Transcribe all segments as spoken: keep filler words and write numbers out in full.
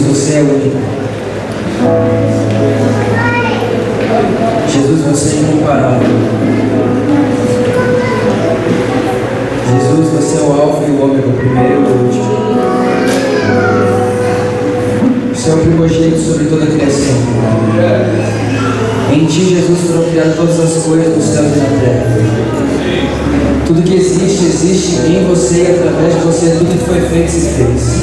você é único. Jesus, você é incomparável. Jesus, você é o alfa e o ômega, o primeiro e o último. Você é o primogênito sobre toda a criação. Em Ti, Jesus, foram criadas todas as coisas do céu e na terra. Tudo que existe, existe em você e através de você. Tudo que foi feito, se fez.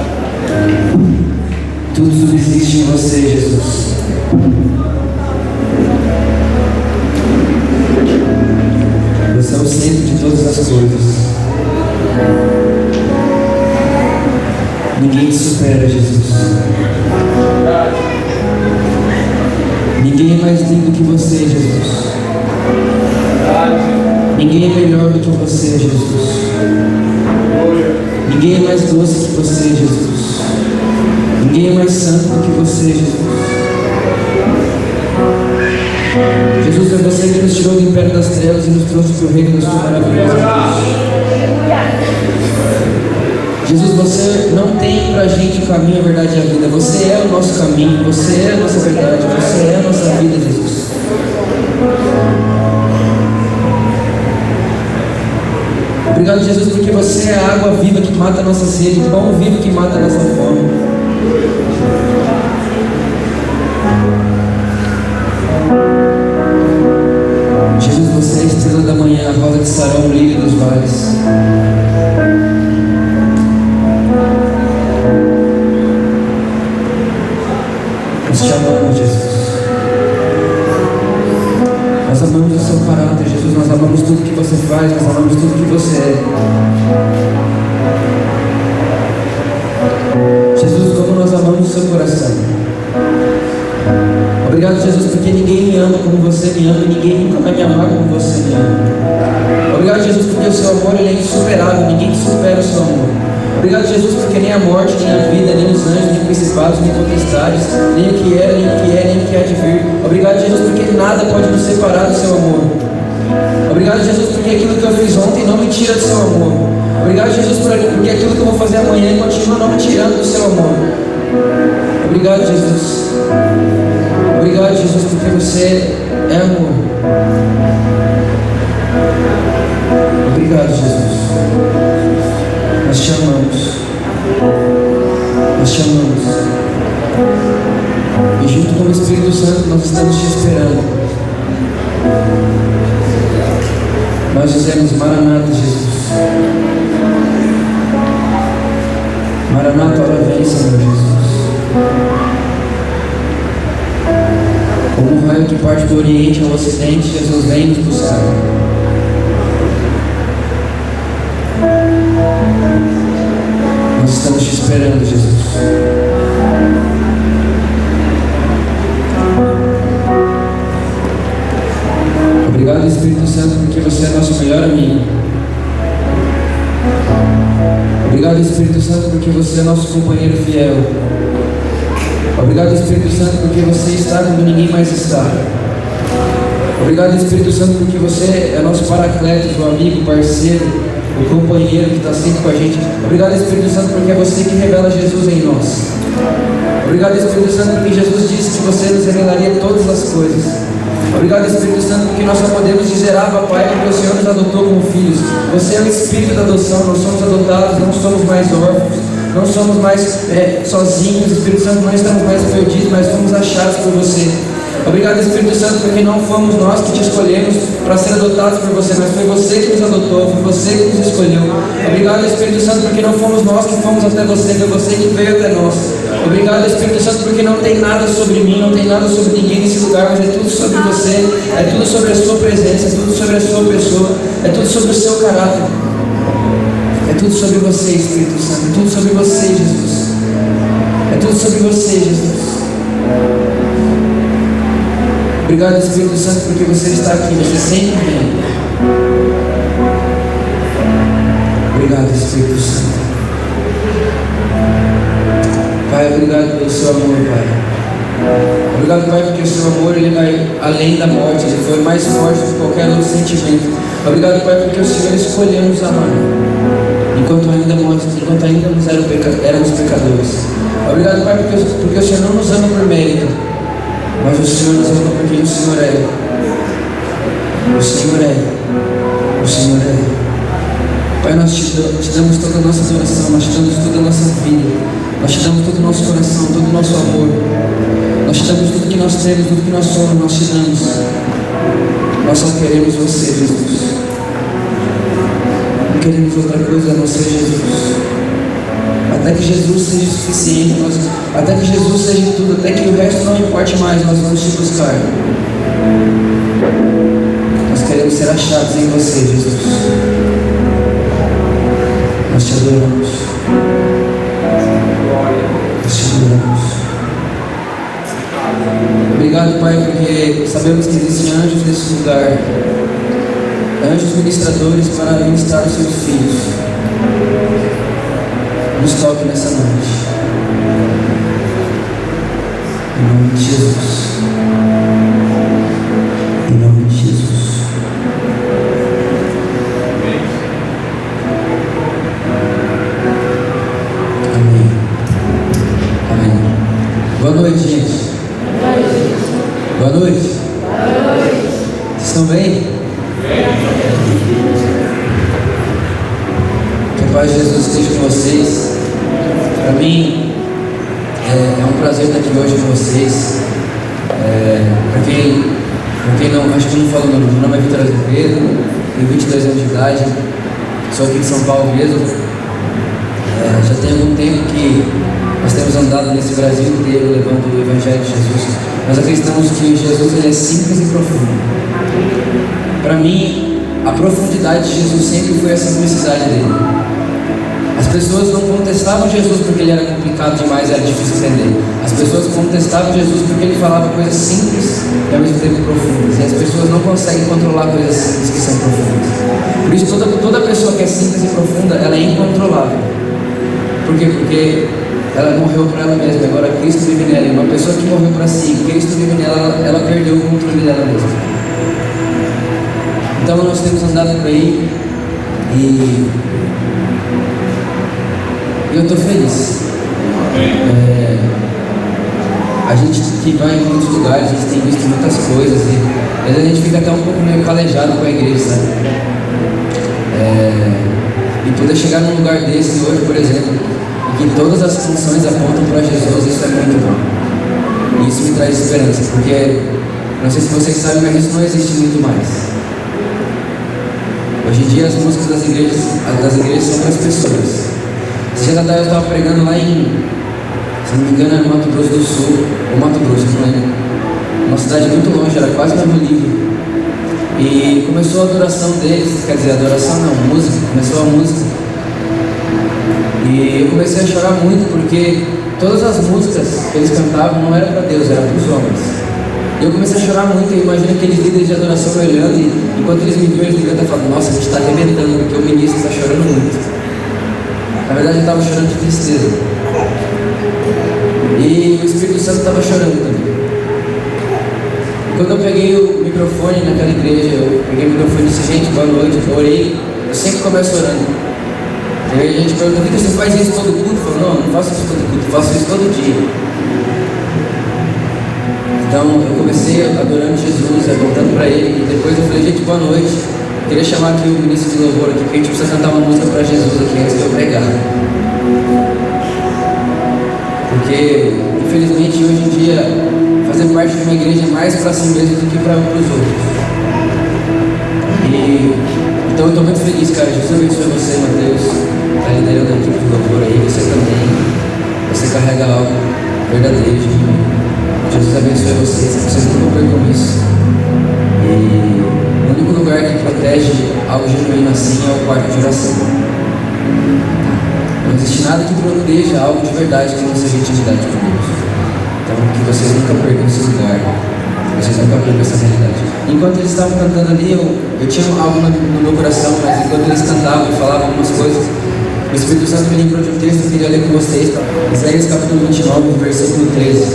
Tudo subsiste em você, Jesus. Você é o centro de todas as coisas. Ninguém te supera, Jesus. Ninguém é mais lindo que você, Jesus. Ninguém é melhor do que você, Jesus. Ninguém é mais doce que você, Jesus. Ninguém é mais santo do que você, Jesus. Jesus, é você que nos tirou do império das trevas e nos trouxe para o reino da sua maravilhosa luz. Jesus, você não tem para a gente o caminho, a verdade e a vida. Você é o nosso caminho, você é a nossa verdade, você é a nossa vida, Jesus. Obrigado, Jesus, porque você é a água viva que mata a nossa sede, o pão vivo que mata a nossa fome. Jesus, você é a estrela da manhã, a rosa de Sarão, o lírio dos vales. Nós te amamos, Jesus. Nós amamos o seu caráter, Jesus. Nós amamos tudo que você faz, nós amamos tudo que você é. Jesus, como nós amamos o seu coração. Obrigado, Jesus, porque ninguém me ama como você me ama e ninguém nunca vai me amar como você me ama. Obrigado, Jesus, porque o seu amor ele é insuperável, ninguém supera o seu amor. Obrigado, Jesus, porque nem a morte, nem a vida, nem os anjos, nem principados, nem potestades, nem o que era, nem o que é, nem o que há de vir. Obrigado, Jesus, porque nada pode nos separar do seu amor. Obrigado, Jesus, porque aquilo que eu fiz ontem não me tira do seu amor. Obrigado, Jesus, porque aquilo que eu vou fazer amanhã continua não me tirando do seu amor. Obrigado, Jesus. Obrigado, Jesus, porque você é amor. Obrigado, Jesus. Nós te amamos. Nós te amamos. E junto com o Espírito Santo nós estamos te esperando. Nós dizemos Maranata, Jesus. Maranata, ora vem, Senhor Jesus. Como um raio que parte do Oriente ao Ocidente, Jesus vem nos buscar. Nós estamos te esperando, Jesus. Obrigado, Espírito Santo, porque você é nosso melhor amigo. Obrigado, Espírito Santo, porque você é nosso companheiro fiel. Obrigado, Espírito Santo, porque você está quando ninguém mais está. Obrigado, Espírito Santo, porque você é nosso paracletos, o amigo, o parceiro, o companheiro que está sempre com a gente. Obrigado, Espírito Santo, porque é você que revela Jesus em nós. Obrigado, Espírito Santo, porque Jesus disse que você nos revelaria todas as coisas. Obrigado, Espírito Santo, porque nós só podemos dizer Abba, Pai, porque o Senhor nos adotou como filhos. Você é o Espírito da adoção, nós somos adotados, não somos mais órfãos, não somos mais é, sozinhos. Espírito Santo, não estamos mais perdidos, mas fomos achados por você. Obrigado, Espírito Santo, porque não fomos nós que te escolhemos para ser adotados por você, mas foi você que nos adotou, foi você que nos escolheu. Obrigado, Espírito Santo, porque não fomos nós que fomos até você, foi você que veio até nós. Obrigado, Espírito Santo, porque não tem nada sobre mim, não tem nada sobre ninguém nesse lugar, mas é tudo sobre você, é tudo sobre a sua presença, é tudo sobre a sua pessoa, é tudo sobre o seu caráter. É tudo sobre você, Espírito Santo, é tudo sobre você, Jesus. É tudo sobre você, Jesus. Obrigado, Espírito Santo, porque você está aqui, você sempre vem. Obrigado, Espírito Santo. Pai, obrigado pelo seu amor, Pai. Obrigado, Pai, porque o seu amor ele vai além da morte, ele foi mais forte do que qualquer outro sentimento. Obrigado, Pai, porque o Senhor escolheu nos amar enquanto ainda, enquanto ainda éramos pecadores. Obrigado, Pai, porque, porque o Senhor não nos ama por mérito, mas o Senhor nos ama por quem o Senhor é. O Senhor é. O Senhor é. Pai, nós te, te damos toda a nossa adoração, nós te damos toda a nossa vida, nós te damos todo o nosso coração, todo o nosso amor. Nós te damos tudo que nós temos, tudo que nós somos, nós te damos. Nós só queremos você, Jesus. Não queremos outra coisa a não ser Jesus. Até que Jesus seja suficiente, nós, até que Jesus seja tudo, até que o resto não importe mais, nós vamos te buscar. Nós queremos ser achados em você, Jesus. Nós te adoramos. Nós te adoramos. Obrigado, Pai, porque sabemos que existem anjos nesse lugar, anjos ministradores para ministrar os seus filhos. Nos toque nessa noite, em nome de Jesus, em nome de Jesus. Amém. Amém. Boa noite, gente. Boa noite. Boa noite. Vocês estão bem? Que a paz de Jesus esteja com vocês. Para mim é, é um prazer estar aqui hoje com vocês. É, para quem, quem não, acho que não falou meu nome, meu nome é Vitor Azevedo, tenho vinte e dois anos de idade, sou aqui de São Paulo mesmo. É, já tem algum tempo que nós temos andado nesse Brasil inteiro levando o Evangelho de Jesus. Nós acreditamos que Jesus ele é simples e profundo. Para mim, a profundidade de Jesus sempre foi a simplicidade dele. As pessoas não contestavam Jesus porque ele era complicado demais, era difícil entender. As pessoas contestavam Jesus porque ele falava coisas simples e ao mesmo tempo profundas. E as pessoas não conseguem controlar coisas simples que são profundas. Por isso, toda, toda pessoa que é simples e profunda, ela é incontrolável. Por quê? Porque ela morreu para ela mesma, agora Cristo vive nela. E uma pessoa que morreu para si, Cristo vive nela, ela, ela perdeu o controle dela mesma. Então nós temos andado por aí e eu estou feliz. É, a gente que vai em muitos lugares, a gente tem visto muitas coisas e às vezes a gente fica até um pouco meio calejado com a igreja, sabe? É, e poder chegar num lugar desse hoje, por exemplo, que todas as funções apontam para Jesus, isso é muito bom. E isso me traz esperança, porque não sei se vocês sabem, mas isso não existe muito mais. Hoje em dia as músicas das igrejas, das igrejas são para as pessoas. Esse dia da tarde eu estava pregando lá em, se não me engano, era Mato Grosso do Sul, ou Mato Grosso, não lembro. Uma cidade muito longe, era quase no livro. E começou a adoração deles, quer dizer, adoração não, música, começou a música. E eu comecei a chorar muito porque todas as músicas que eles cantavam não eram para Deus, eram para os homens. E eu comecei a chorar muito e imagino aqueles líderes de adoração me olhando e enquanto eles me viam, eles me falando, nossa, a gente está arrebentando porque o ministro está chorando muito. Na verdade, eu estava chorando de tristeza. E o Espírito Santo estava chorando também. Quando eu peguei o microfone naquela igreja, eu peguei o microfone e disse, gente, boa noite, eu orei, eu sempre começo orando. E aí a gente pergunta, Vitor, você faz isso todo culto? Eu falo, não, não faço isso todo culto, eu faço isso todo dia. Então eu comecei adorando Jesus, apontando para Ele, e depois eu falei, gente, boa noite. Eu queria chamar aqui o ministro de louvor aqui, porque a gente precisa cantar uma música para Jesus aqui antes de eu pregar. Porque, infelizmente, hoje em dia, fazer parte de uma igreja é mais para si mesmo do que para os outros. E, então eu estou muito feliz, cara. Jesus abençoe você, Mateus. Está liderando a equipe de louvor aí, você também. Você carrega algo verdadeiro. Jesus abençoe vocês, que vocês nunca percam isso. E o único lugar que protege algo genuíno assim é o quarto de oração. Não existe nada que proteja algo de verdade que não seja intimidade com Deus. Então que vocês nunca percam esse lugar, que vocês nunca percam essa realidade. Enquanto eles estavam cantando ali, eu, eu tinha algo no, no meu coração, mas enquanto eles cantavam e falavam algumas coisas, o Espírito Santo me lembrou de um texto que eu queria ler com vocês, tá? Isaías capítulo vinte e nove, versículo treze.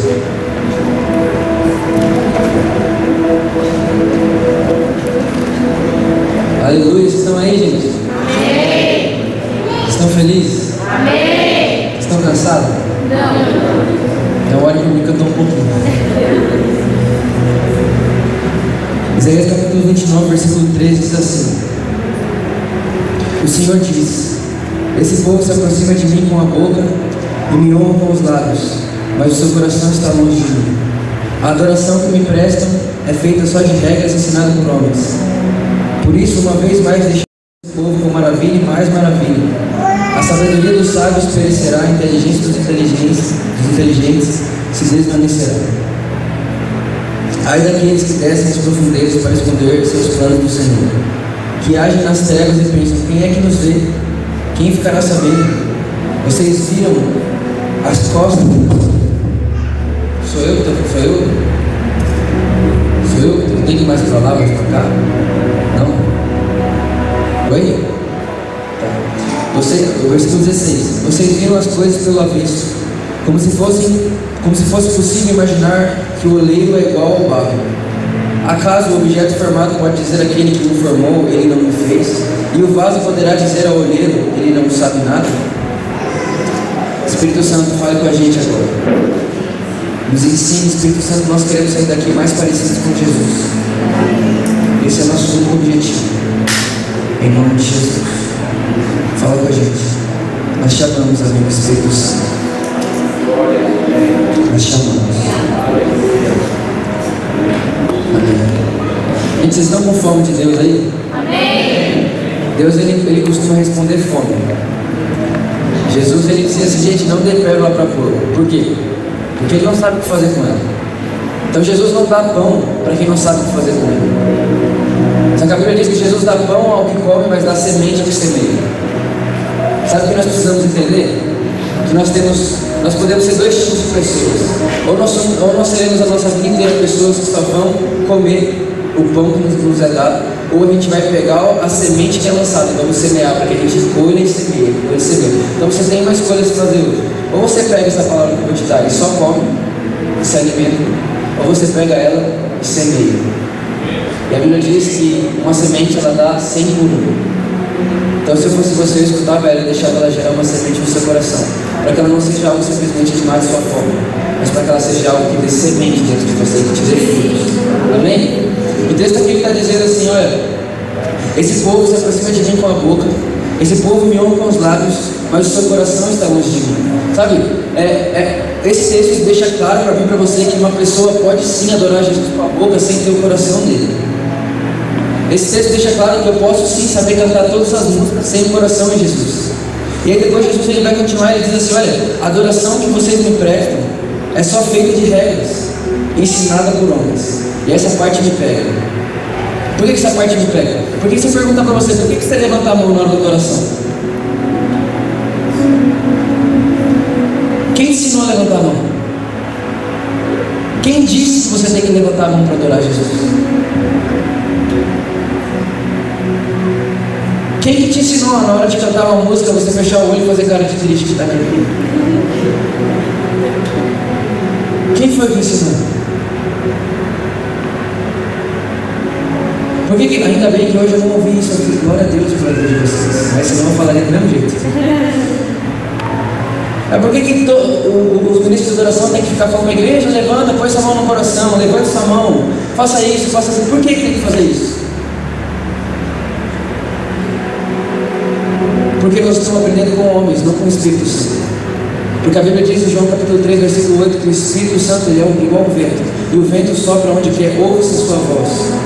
Aleluia, vocês estão aí, gente? Amém. Estão felizes? Amém. Estão cansados? Então olhe para mim que eu estou um pouquinho. Isaías capítulo vinte e nove, versículo treze diz assim: o Senhor diz: esse povo se aproxima de mim com a boca e me honra com os lábios, mas o seu coração está longe de mim. A adoração que me prestam é feita só de regras ensinadas por homens. Por isso, uma vez mais, deixei o povo com maravilha e mais maravilha. A sabedoria dos sábios perecerá, a inteligência dos inteligentes, dos inteligentes se desvanecerá. Ai daqueles que descem as profundezas para esconder seus planos do Senhor, que agem nas trevas e pensam: quem é que nos vê? Quem ficará sabendo? Vocês viram as costas? Sou eu que estou? Sou eu? Sou eu que tenho que ir mais para lá, mais para cá? Não? Oi? Tá. Você, o versículo dezesseis: vocês viram as coisas pelo avesso, como se fossem, como se fosse possível imaginar que o oleiro é igual ao barro. Acaso o objeto formado pode dizer àquele que o formou: ele não me fez? E o vaso poderá dizer ao oleiro: ele não sabe nada? Espírito Santo, fale com a gente agora. Nos ensine, Espírito Santo, nós queremos sair daqui mais parecidos com Jesus. Esse é o nosso único objetivo. Em nome de Jesus. Fala com a gente. Nós chamamos, amigo Espírito Santo. Nós chamamos. Amém. Gente, vocês estão com fome de Deus aí? Amém. Deus, ele, ele costuma responder fome. Jesus, ele dizia assim: gente, não dê pérola para porco. Por quê? Porque ele não sabe o que fazer com ela. Então Jesus não dá pão para quem não sabe o que fazer com ele. Só que a Bíblia diz que Jesus dá pão ao que come, mas dá semente ao que semeia. Sabe o que nós precisamos entender? Que nós temos, nós podemos ser dois tipos de pessoas. Ou nós, somos, ou nós seremos a nossa vida inteira pessoas que só vão comer o pão que nos, nos é dado, ou a gente vai pegar a semente que é lançada e vamos semear para que a gente colha e semeie. Então você tem uma escolha de fazer hoje. Ou você pega essa palavra que eu vou te dar e só come, e se alimenta, ou você pega ela e semeia. E a Bíblia diz que uma semente ela dá cem por um. Então se eu fosse você, eu escutava ela e deixava ela gerar uma semente no seu coração, para que ela não seja algo simplesmente de mais sua fome, mas para que ela seja algo que dê semente dentro de você, que te dê frutos. Amém? O texto aqui está dizendo assim: olha, esse povo se aproxima de mim com a boca, esse povo me honra com os lábios, mas o seu coração está longe de mim. Sabe, é, é, esse texto deixa claro para mim e para você que uma pessoa pode sim adorar Jesus com a boca sem ter o coração dele. Esse texto deixa claro que eu posso sim saber cantar todas as músicas sem o coração em Jesus. E aí depois Jesus ele vai continuar e ele diz assim: olha, a adoração que vocês me prestam é só feita de regras, ensinada por homens. E essa parte me pega. Por que essa parte me pega? Porque se eu perguntar para você, por que você levanta a mão na hora da adoração? Quem te ensinou a levantar a mão? Quem disse que você tem que levantar a mão para adorar Jesus? Quem que te ensinou na hora de cantar uma música você fechar o olho e fazer cara de triste que está aqui? Quem foi que ensinou? Por que, que ainda bem que hoje eu não ouvi isso aqui? Glória a Deus pela vida de vocês. Mas senão eu falaria do mesmo jeito. É por que, que to, o, os ministros de adoração têm que ficar falando: a igreja, levanta, põe sua mão no coração, levanta sua mão, faça isso, faça isso. Por que, que tem que fazer isso? Porque nós estamos aprendendo com homens, não com o Espírito Santo. Porque a Bíblia diz em João capítulo três, versículo oito, que o Espírito Santo ele é igual ao vento, e o vento sopra onde quer, ouve-se sua voz.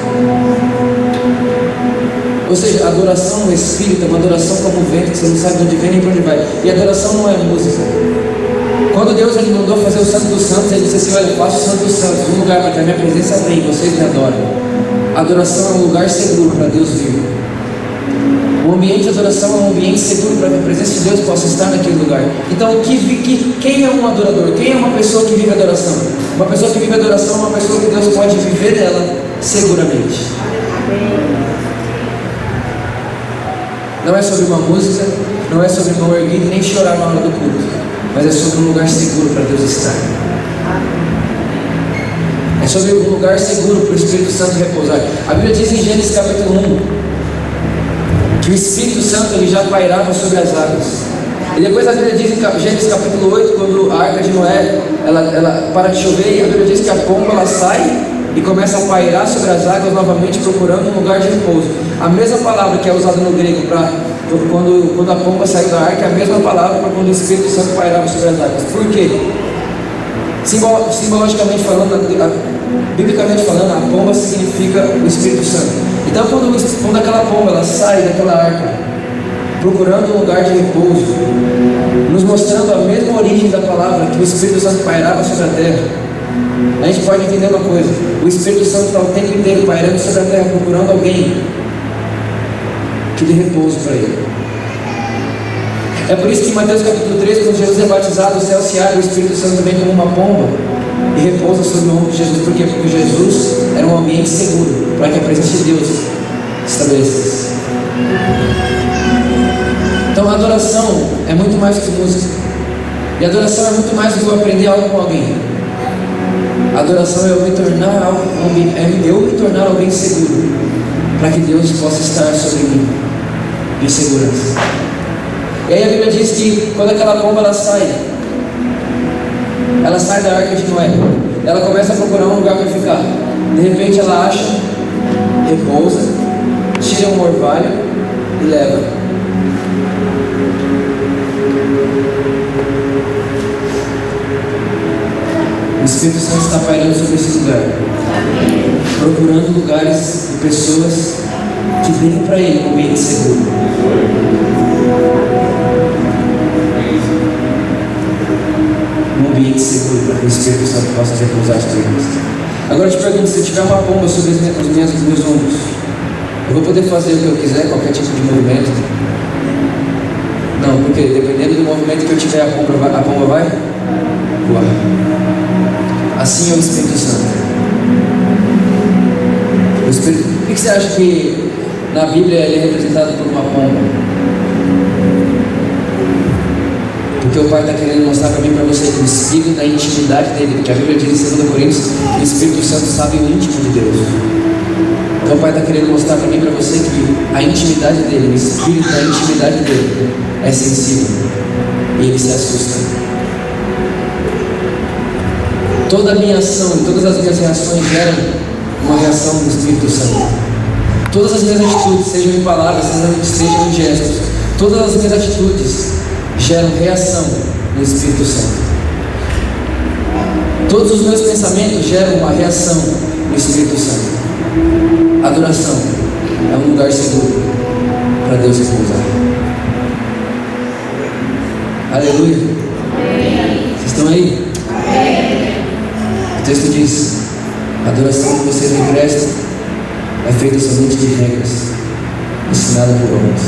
Ou seja, a adoração no Espírito é uma adoração como o vento, que você não sabe de onde vem nem para onde vai. E a adoração não é música. Quando Deus ele mandou fazer o Santo dos Santos, ele disse assim: olha, eu faço o Santo dos Santos, um lugar para que a minha presença venha, vocês me adoram. A adoração é um lugar seguro para Deus vir. O ambiente de adoração é um ambiente seguro para que a presença de Deus possa estar naquele lugar. Então, que, que, quem é um adorador? Quem é uma pessoa que vive adoração? Uma pessoa que vive adoração é uma pessoa que Deus pode viver dela seguramente. Não é sobre uma música, não é sobre mão erguida nem chorar na hora do culto, mas é sobre um lugar seguro para Deus estar. É sobre um lugar seguro para o Espírito Santo repousar. A Bíblia diz em Gênesis capítulo um que o Espírito Santo ele já pairava sobre as águas. E depois a Bíblia diz em Gênesis capítulo oito, quando a arca de Noé ela, ela para de chover, e a Bíblia diz que a pomba ela sai e começa a pairar sobre as águas novamente, procurando um lugar de repouso. A mesma palavra que é usada no grego para quando, quando a pomba saiu da arca é a mesma palavra para quando o Espírito Santo pairava sobre as águas. Por quê? Simbol, simbologicamente falando, a, biblicamente falando, a pomba significa o Espírito Santo. Então quando, quando aquela pomba ela sai daquela arca procurando um lugar de repouso, nos mostrando a mesma origem da palavra que o Espírito Santo pairava sobre a terra, a gente pode entender uma coisa: o Espírito Santo está o tempo inteiro pairando sobre a terra, procurando alguém que dê repouso para ele. É por isso que em Mateus capítulo três, quando Jesus é batizado, o céu se abre, o Espírito Santo vem como uma pomba e repousa sobre o ombro de Jesus. Por quê? Porque Jesus era um ambiente seguro para que a presença de Deus se estabelecesse. Então a adoração é muito mais que música. E a adoração é muito mais do que eu aprender algo com alguém. A adoração é eu me tornar algo, é eu me tornar alguém seguro, para que Deus possa estar sobre mim em segurança. E aí a Bíblia diz que quando aquela pomba ela sai, ela sai da arca de Noé, ela começa a procurar um lugar para ficar. De repente ela acha, repousa, tira um orvalho e leva. O Espírito Santo está pairando sobre esse lugar, procurando lugares e pessoas que venham para Ele um ambiente seguro. Um ambiente seguro para que o Espírito Santo possa repousar sobre nós. Agora eu te pergunto: se tiver uma pomba sobre os meus, os meus ombros, eu vou poder fazer o que eu quiser, qualquer tipo de movimento? Não, porque dependendo do movimento que eu tiver, a pomba vai, a pomba vai voar. Assim é o Espírito Santo. O Espírito... Por que você acha que na Bíblia ele é representado por uma pomba? Porque o Pai está querendo mostrar para mim e para você que o Espírito da intimidade dele, porque a Bíblia diz em dois Coríntios que o Espírito Santo sabe o íntimo de Deus. Então o Pai está querendo mostrar para mim e para você que a intimidade dele, o Espírito da intimidade dele é sensível e ele se assusta. Toda a minha ação e todas as minhas reações geram uma reação do Espírito Santo. Todas as minhas atitudes, sejam em palavras, sejam em gestos, todas as minhas atitudes geram reação no Espírito Santo. Todos os meus pensamentos geram uma reação no Espírito Santo. Adoração é um lugar seguro para Deus repousar. Aleluia. Vocês estão aí? O texto diz: a adoração que vocês me prestam é feita somente de regras, ensinada por homens.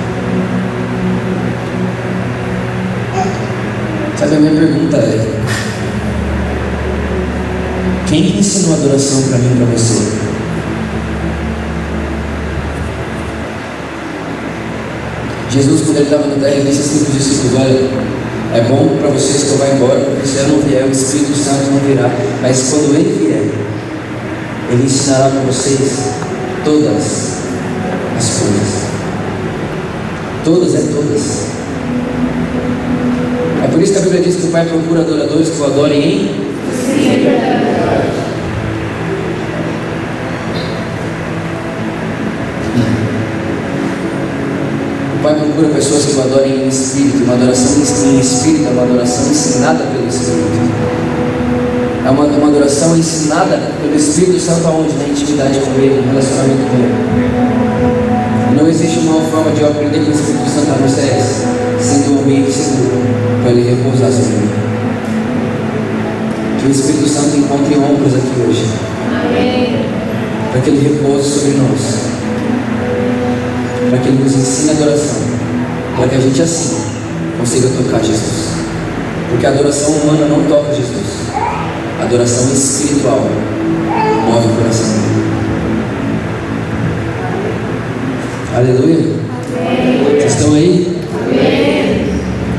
Sabe, a minha pergunta é: quem ensinou a adoração para mim e para você? Jesus, quando ele estava na terra, ele disse assim para os discípulos: olha, é bom para vocês que eu vá embora, porque se eu não vier, o Espírito Santo não virá. Mas quando ele vier, ele ensinará para vocês todas as coisas. Todas é todas. É por isso que a Bíblia diz que o Pai procura adoradores que o adorem em O Pai procura pessoas que o adorem em espírito. Uma adoração em espírito é uma adoração ensinada pelo Espírito. É uma, uma adoração ensinada pelo Espírito Santo aonde? Na intimidade com Ele, no relacionamento com Ele. Não existe uma forma de eu aprender com o Espírito Santo a não ser essa, sendo um ambiente seguro para Ele repousar sobre mim. Que o Espírito Santo encontre ombros aqui hoje. Amém. Para que Ele repouse sobre nós. Para que Ele nos ensine a adoração, para que a gente assim consiga tocar Jesus. Porque a adoração humana não toca Jesus, a adoração espiritual move o coração. Aleluia. Amém. Vocês estão aí? Amém.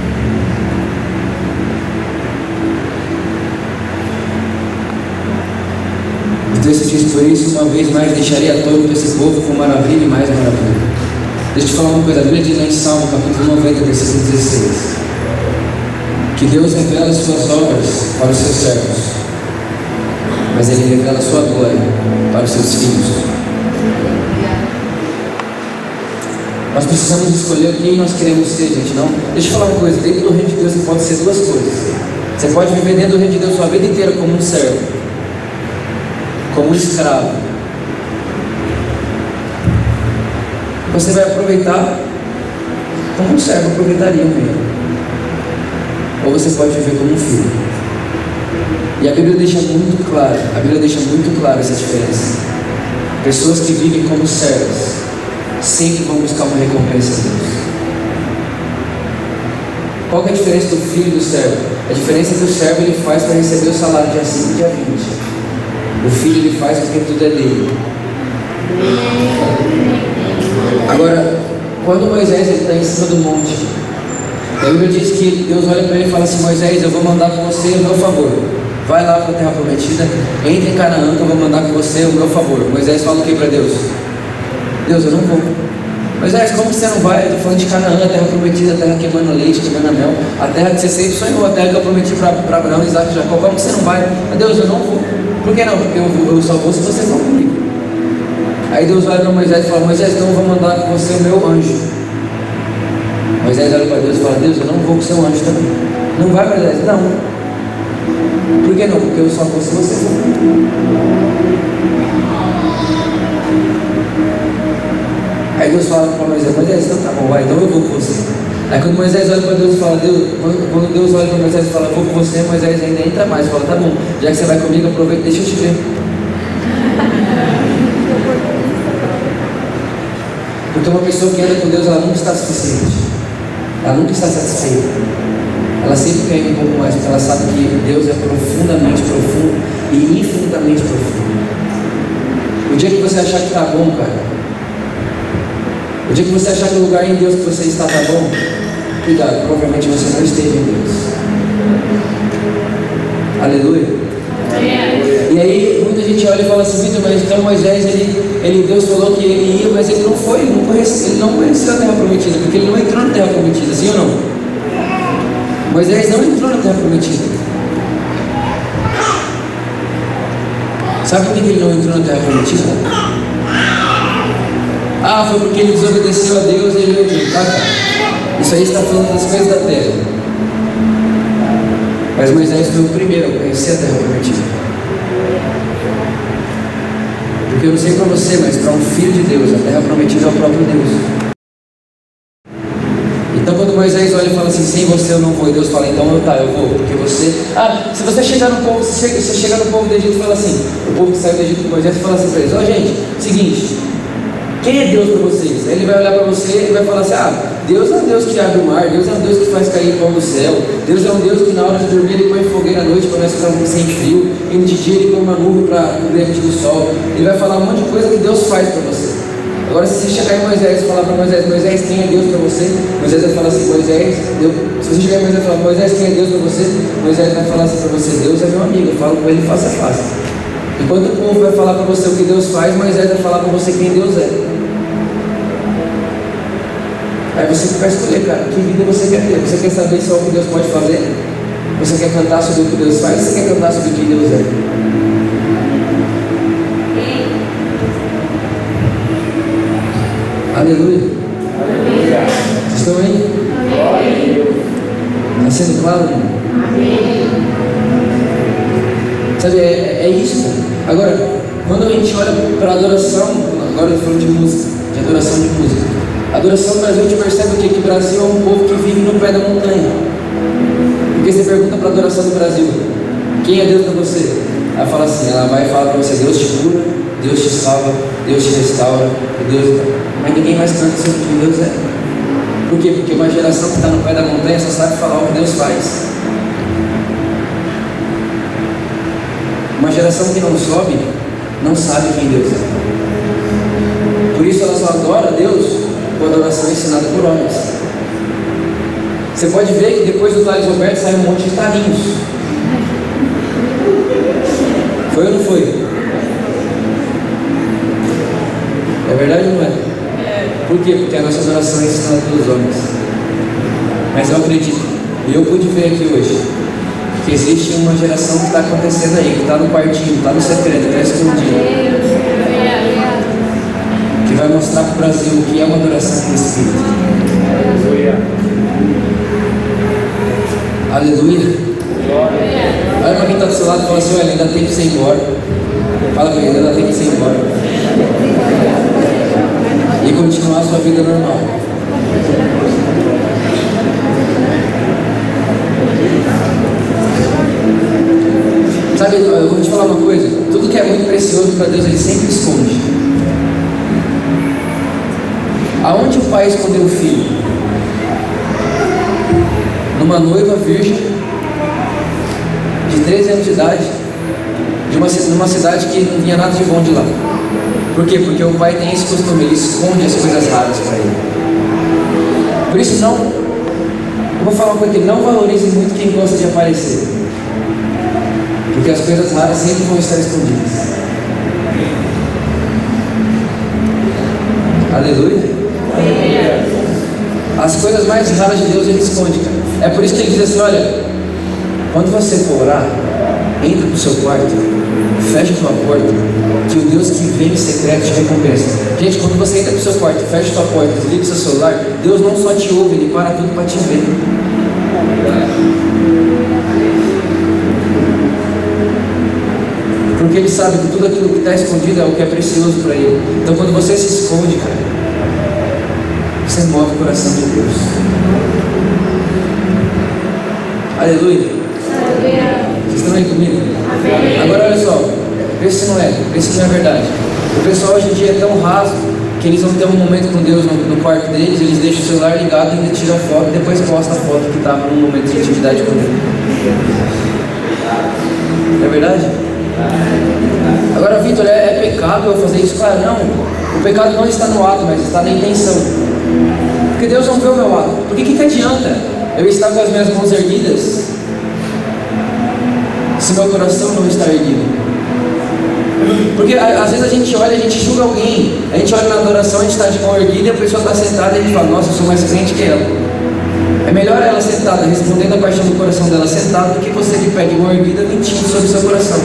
O texto diz: por isso uma vez mais deixarei atônito esse povo com maravilha e mais maravilha. Deixa eu te falar uma coisa. A Bíblia diz lá em Salmo capítulo noventa, versículo dezesseis: que Deus revela as suas obras para os seus servos, mas Ele revela a sua glória para os seus filhos. Nós precisamos escolher quem nós queremos ser, gente. Não, deixa eu falar uma coisa, dentro do reino de Deus pode ser duas coisas. Você pode viver dentro do reino de Deus sua vida inteira como um servo, como um escravo. Você vai aproveitar como um servo aproveitaria o reino, ou você pode viver como um filho. E a Bíblia deixa muito claro, a Bíblia deixa muito claro essa diferença. Pessoas que vivem como servos sempre vão buscar uma recompensa a Deus. Qual que é a diferença do filho e do servo? A diferença é que o servo ele faz para receber o salário dia cinco e dia vinte. O filho ele faz porque tudo é dele. Agora, quando Moisés está em cima do monte, a Bíblia diz que Deus olha para ele e fala assim: Moisés, eu vou mandar com você o meu favor. Vai lá para a terra prometida, entre em Canaã que eu vou mandar com você o meu favor. Moisés fala o que para Deus? Deus, eu não vou. Moisés, como você não vai? Eu estou falando de Canaã, a terra prometida, a terra queimando leite, queimando mel, a terra que você sempre sonhou, a terra que eu prometi para Abraão, Isaac e Jacó. Como você não vai? Deus, eu não vou. Por que não? Porque eu, eu só vou se você for comigo. Aí Deus olha para Moisés e fala: Moisés, então eu vou mandar com você o meu anjo. Moisés olha para Deus e fala: Deus, eu não vou com o seu anjo também. Não vai, Moisés? Não. Por que não? Porque eu só vou se você for comigo. Aí Deus fala para Moisés: Moisés, então tá bom, vai, então eu vou com você. Aí quando Moisés olha para Deus e fala: Deus, quando Deus olha para Moisés e fala: vou com você, Moisés ainda entra mais, fala: tá bom, já que você vai comigo, aproveita, deixa eu te ver. Porque uma pessoa que anda com Deus, ela nunca está suficiente, ela nunca está satisfeita, ela sempre quer ir um pouco mais, porque ela sabe que Deus é profundamente profundo e infinitamente profundo. O dia que você achar que está bom, cara, o dia que você achar que o lugar em Deus que você está está bom, cuidado, provavelmente você não esteja em Deus. Aleluia. E aí muita gente olha e fala assim: Vitor, mas então Moisés, ele, ele, Deus falou que ele ia, mas ele não foi, ele não conheceu, ele não conheceu a terra prometida, porque ele não entrou na terra prometida, sim ou não? Moisés não entrou na terra prometida. Sabe por que ele não entrou na terra prometida? Ah, foi porque ele desobedeceu a Deus e ele não entrou. Tá, tá. Isso aí está falando das coisas da terra. Mas Moisés foi o primeiro a conhecer a terra prometida. Porque eu não sei para você, mas para um filho de Deus, a terra prometida é o próprio Deus. Então quando Moisés olha e fala assim: sem você eu não vou, e Deus fala: então eu tá, eu vou, porque você... Ah, se você chegar no povo, você chega, você chega no povo do Egito e fala assim, o povo que saiu do Egito com Moisés fala assim para eles: ó, oh, gente, seguinte, quem é Deus para vocês? Aí ele vai olhar para você e vai falar assim: ah, Deus é um Deus que abre o mar, Deus é um Deus que faz cair pão do céu, Deus é um Deus que na hora de dormir ele põe fogueira à noite para nós ficarmos sem frio, e de dia ele põe uma nuvem para cobrir a gente do sol. Ele vai falar um monte de coisa que Deus faz para você. Agora se você chegar em Moisés e falar para Moisés: Moisés, quem é Deus para você? Moisés vai falar assim: Moisés, Deus... se você chegar em Moisés e falar: Moisés, quem é Deus para você? Moisés vai falar assim para você: Deus é meu amigo, eu falo com ele face a face. Enquanto o povo vai falar para você o que Deus faz, Moisés vai falar para você quem Deus é. Aí você vai escolher, cara, que vida você quer ter. Você quer saber só o que Deus pode fazer? Você quer cantar sobre o que Deus faz? Você quer cantar sobre quem Deus é? Aleluia. Aleluia. Vocês estão aí? Está sendo claro? Amém. Sabe, é, é isso. Agora, quando a gente olha para a adoração, agora eu estou falando de música, de adoração de música. A adoração no Brasil, a gente percebe o quê? Que o Brasil é um povo que vive no pé da montanha. Porque você pergunta para a adoração do Brasil: quem é Deus para você? Ela fala assim, ela vai falar para você: Deus te cura, Deus te salva, Deus te restaura, Deus... Mas ninguém mais canta sobre quem Deus é. Por quê? Porque uma geração que está no pé da montanha só sabe falar o que Deus faz. Uma geração que não sobe não sabe quem Deus é. Por isso ela só adora Deus com adoração ensinada por homens. Você pode ver que depois do Thales Roberto sai um monte de talinhos. Foi ou não foi? É verdade ou não é? Por quê? Porque a nossa adoração é ensinada pelos homens. Mas eu acredito E eu pude ver aqui hoje que existe uma geração que está acontecendo aí, que está no quartinho, está no secreto, está escondido, que vai mostrar para o Brasil o que é uma adoração do Espírito. Aleluia. Olha para quem está do seu lado e fala assim: olha, ainda tem que ser embora. Fala para ele, ainda tem que ser embora. E continuar a sua vida normal. Sabe, eu vou te falar uma coisa: tudo que é muito precioso para Deus, Ele sempre esconde. Aonde o pai escondeu o filho? Numa noiva virgem, de treze anos de idade, de uma, numa cidade que não vinha nada de bom de lá. Por quê? Porque o pai tem esse costume, ele esconde as coisas raras para ele. Por isso, não, eu vou falar uma coisa aqui: não valorize muito quem gosta de aparecer, porque as coisas raras sempre vão estar escondidas. Aleluia. As coisas mais raras de Deus Ele esconde, cara. É por isso que Ele diz assim: olha, quando você for orar, entra para o seu quarto, fecha a sua porta, que o Deus que vem em secreto te recompensa. Gente, quando você entra para o seu quarto, fecha a sua porta, desliga o seu celular, Deus não só te ouve, Ele para tudo para te ver. Porque Ele sabe que tudo aquilo que está escondido é o que é precioso para Ele. Então quando você se esconde, cara, você move o coração de Deus. Aleluia. Vocês estão aí comigo? Amém. Agora olha só, vê se não é, vê se não é verdade. O pessoal hoje em dia é tão raso que eles vão ter um momento com Deus no, no quarto deles, eles deixam o celular ligado e ainda tiram a foto e depois postam a foto que estava num momento de intimidade com Deus. Não é verdade? Agora, Vitor, é, é pecado eu fazer isso? Claro, não. O pecado não está no ato, mas está na intenção. Porque Deus não vê o meu ato. Por que que, que adianta eu estar com as minhas mãos erguidas se meu coração não está erguido? Porque às vezes a gente olha, a gente julga alguém, a gente olha na adoração, a gente está de mão erguida e a pessoa está sentada e a gente fala: nossa, eu sou mais crente que ela. É melhor ela sentada, respondendo a paixão do coração dela sentada, do que você de pé de mão erguida mentindo sobre o seu coração.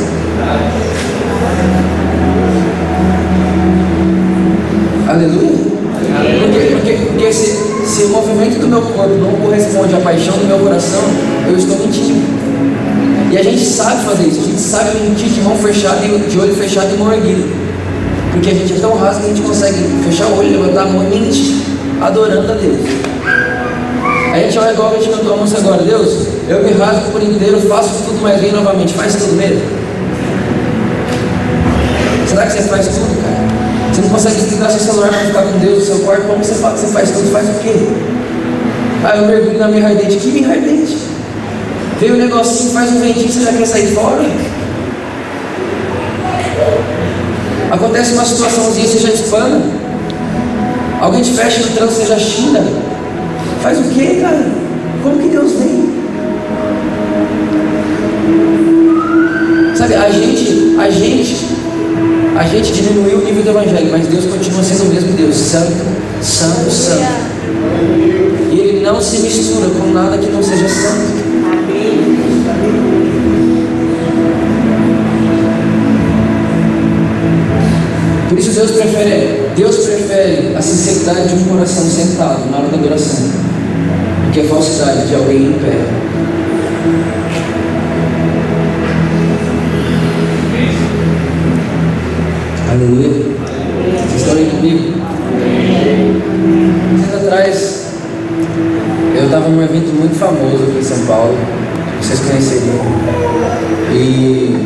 Aleluia. Porque, porque, porque se, se o movimento do meu corpo não corresponde à paixão do meu coração, eu estou mentindo. E a gente sabe fazer isso, a gente sabe mentir de mão fechada, de olho fechado e mão erguida. Porque a gente é tão raso que a gente consegue fechar o olho, levantar a mão e mentir, adorando a Deus. A gente olha igual a gente cantou a música agora: Deus, eu me rasgo por inteiro, faço tudo, mas vem novamente. Faz tudo mesmo? Será que você faz tudo, cara? Você não consegue desligar seu celular para ficar com Deus no seu quarto? Como você fala que você faz tudo? Faz o quê? Ah, eu mergulho na minha ardente. Que minha ardente? Veio um negocinho, faz um ventinho, você já quer sair fora? Acontece uma situaçãozinha, você já espana. Alguém te fecha no trânsito, você já xinga. Faz o quê, cara? Como que Deus vem? Sabe, a gente, a gente, a gente diminuiu o nível do Evangelho, mas Deus continua sendo o mesmo Deus, santo, santo, santo. E Ele não se mistura com nada que não seja santo. Por isso Deus prefere, Deus prefere a sinceridade de um coração sentado na hora da adoração do que a falsidade de alguém em pé. Aleluia. Vocês estão aí comigo? Dias atrás eu estava num evento muito famoso aqui em São Paulo, vocês conheceriam, e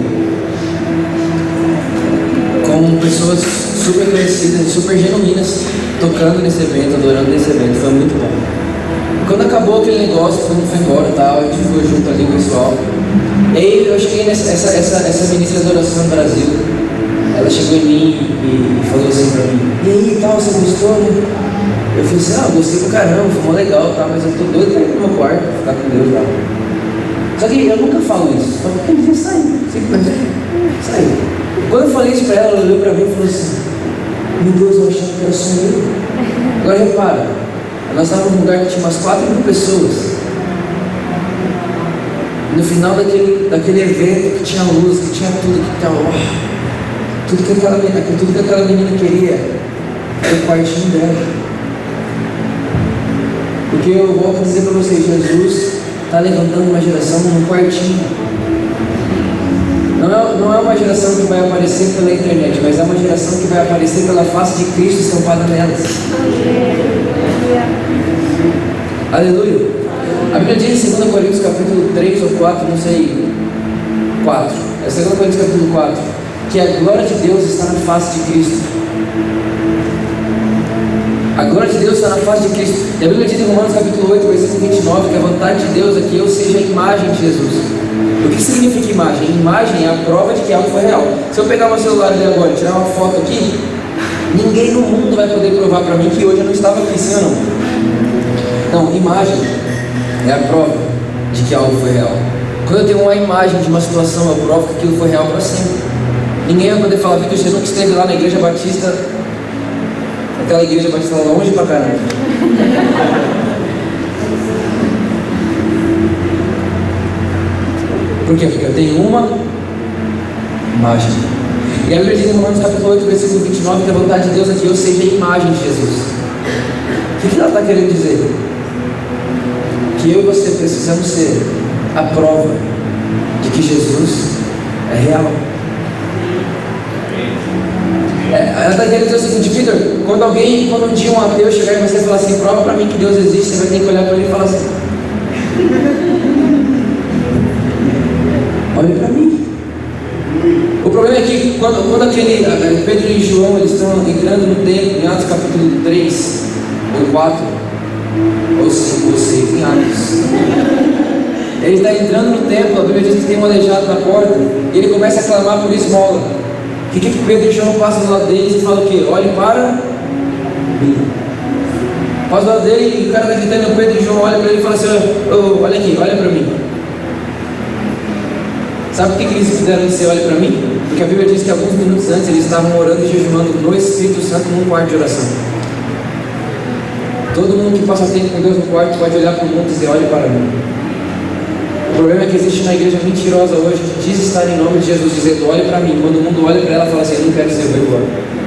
com pessoas super conhecidas, super genuínas, tocando nesse evento, adorando nesse evento. Foi muito bom. E quando acabou aquele negócio, todo mundo foi embora e tal, a gente ficou junto ali com o pessoal. E aí eu cheguei nessa essa, essa, essa ministra de adoração no Brasil. Ela chegou em mim e, e falou assim pra mim: e aí, tal, você gostou, né? Eu falei assim: ah, eu gostei pra caramba, foi mó legal, tá, mas eu tô doido pra ir pro meu quarto, pra ficar com Deus lá. Só que eu nunca falo isso, só porque ele já saiu, simplesmente saiu. Quando eu falei isso pra ela, ela olhou pra mim e falou assim: meu Deus, eu achava que era só eu. Agora repara, nós estávamos num lugar que tinha umas quatro mil pessoas. No final daquele, daquele evento que tinha luz, que tinha tudo, que tinha oh, tudo, que aquela, tudo que aquela menina queria era o quartinho dela. Porque eu vou dizer para vocês, Jesus está levantando uma geração num quartinho. Não é, não é uma geração que vai aparecer pela internet, mas é uma geração que vai aparecer pela face de Cristo estampada nelas. Aleluia. A Bíblia diz em dois Coríntios capítulo três ou quatro, não sei, quatro. É dois Coríntios capítulo quatro, que a glória de Deus está na face de Cristo. A glória de Deus está na face de Cristo. E a Bíblia diz em Romanos capítulo oito, versículo vinte e nove, que a vontade de Deus é que eu seja a imagem de Jesus. O que significa imagem? Imagem é a prova de que algo foi real. Se eu pegar meu celular ali agora e tirar uma foto aqui, ninguém no mundo vai poder provar para mim que hoje eu não estava aqui, sim ou não? Não, imagem é a prova de que algo foi real. Quando eu tenho uma imagem de uma situação, eu provo que aquilo foi real para sempre. Ninguém vai poder falar, Vitor, você nunca esteve lá na igreja batista, aquela igreja batista lá longe pra caramba. Por quê? Porque eu tenho uma imagem. E a Bíblia diz em Romanos capítulo oito, versículo vinte e nove, que a vontade de Deus é que eu seja a imagem de Jesus. O que ela está querendo dizer? Que eu e você precisamos ser a prova de que Jesus é real. É, ela está querendo dizer o seguinte, Vitor, quando alguém, quando um dia um ateu chegar em você e falar assim, prova para mim que Deus existe, você vai ter que olhar para ele e falar assim, olha para mim. O problema é que quando, quando aquele Pedro e João eles estão entrando no templo, em Atos capítulo três ou quatro ou cinco ou seis, em Atos, ele está entrando no templo, a Bíblia diz que tem um aleijado na porta, e ele começa a clamar por esmola. O que, que Pedro e João passam do lado deles e falam o quê? Olhe para mim. Passa do lado dele e o cara está gritando, Pedro e João olha para ele e fala assim, oh, olha aqui, olha para mim. Sabe por que, que eles fizeram dizer olha para mim? Porque a Bíblia diz que alguns minutos antes eles estavam orando e jejuando no Espírito Santo num quarto de oração. Todo mundo que passa tempo com Deus no quarto pode olhar para o mundo e dizer olhe para mim. O problema é que existe na igreja mentirosa hoje que diz estar em nome de Jesus, dizendo olhe para mim. Quando o mundo olha para ela, fala assim, eu não quero ser, eu vou embora.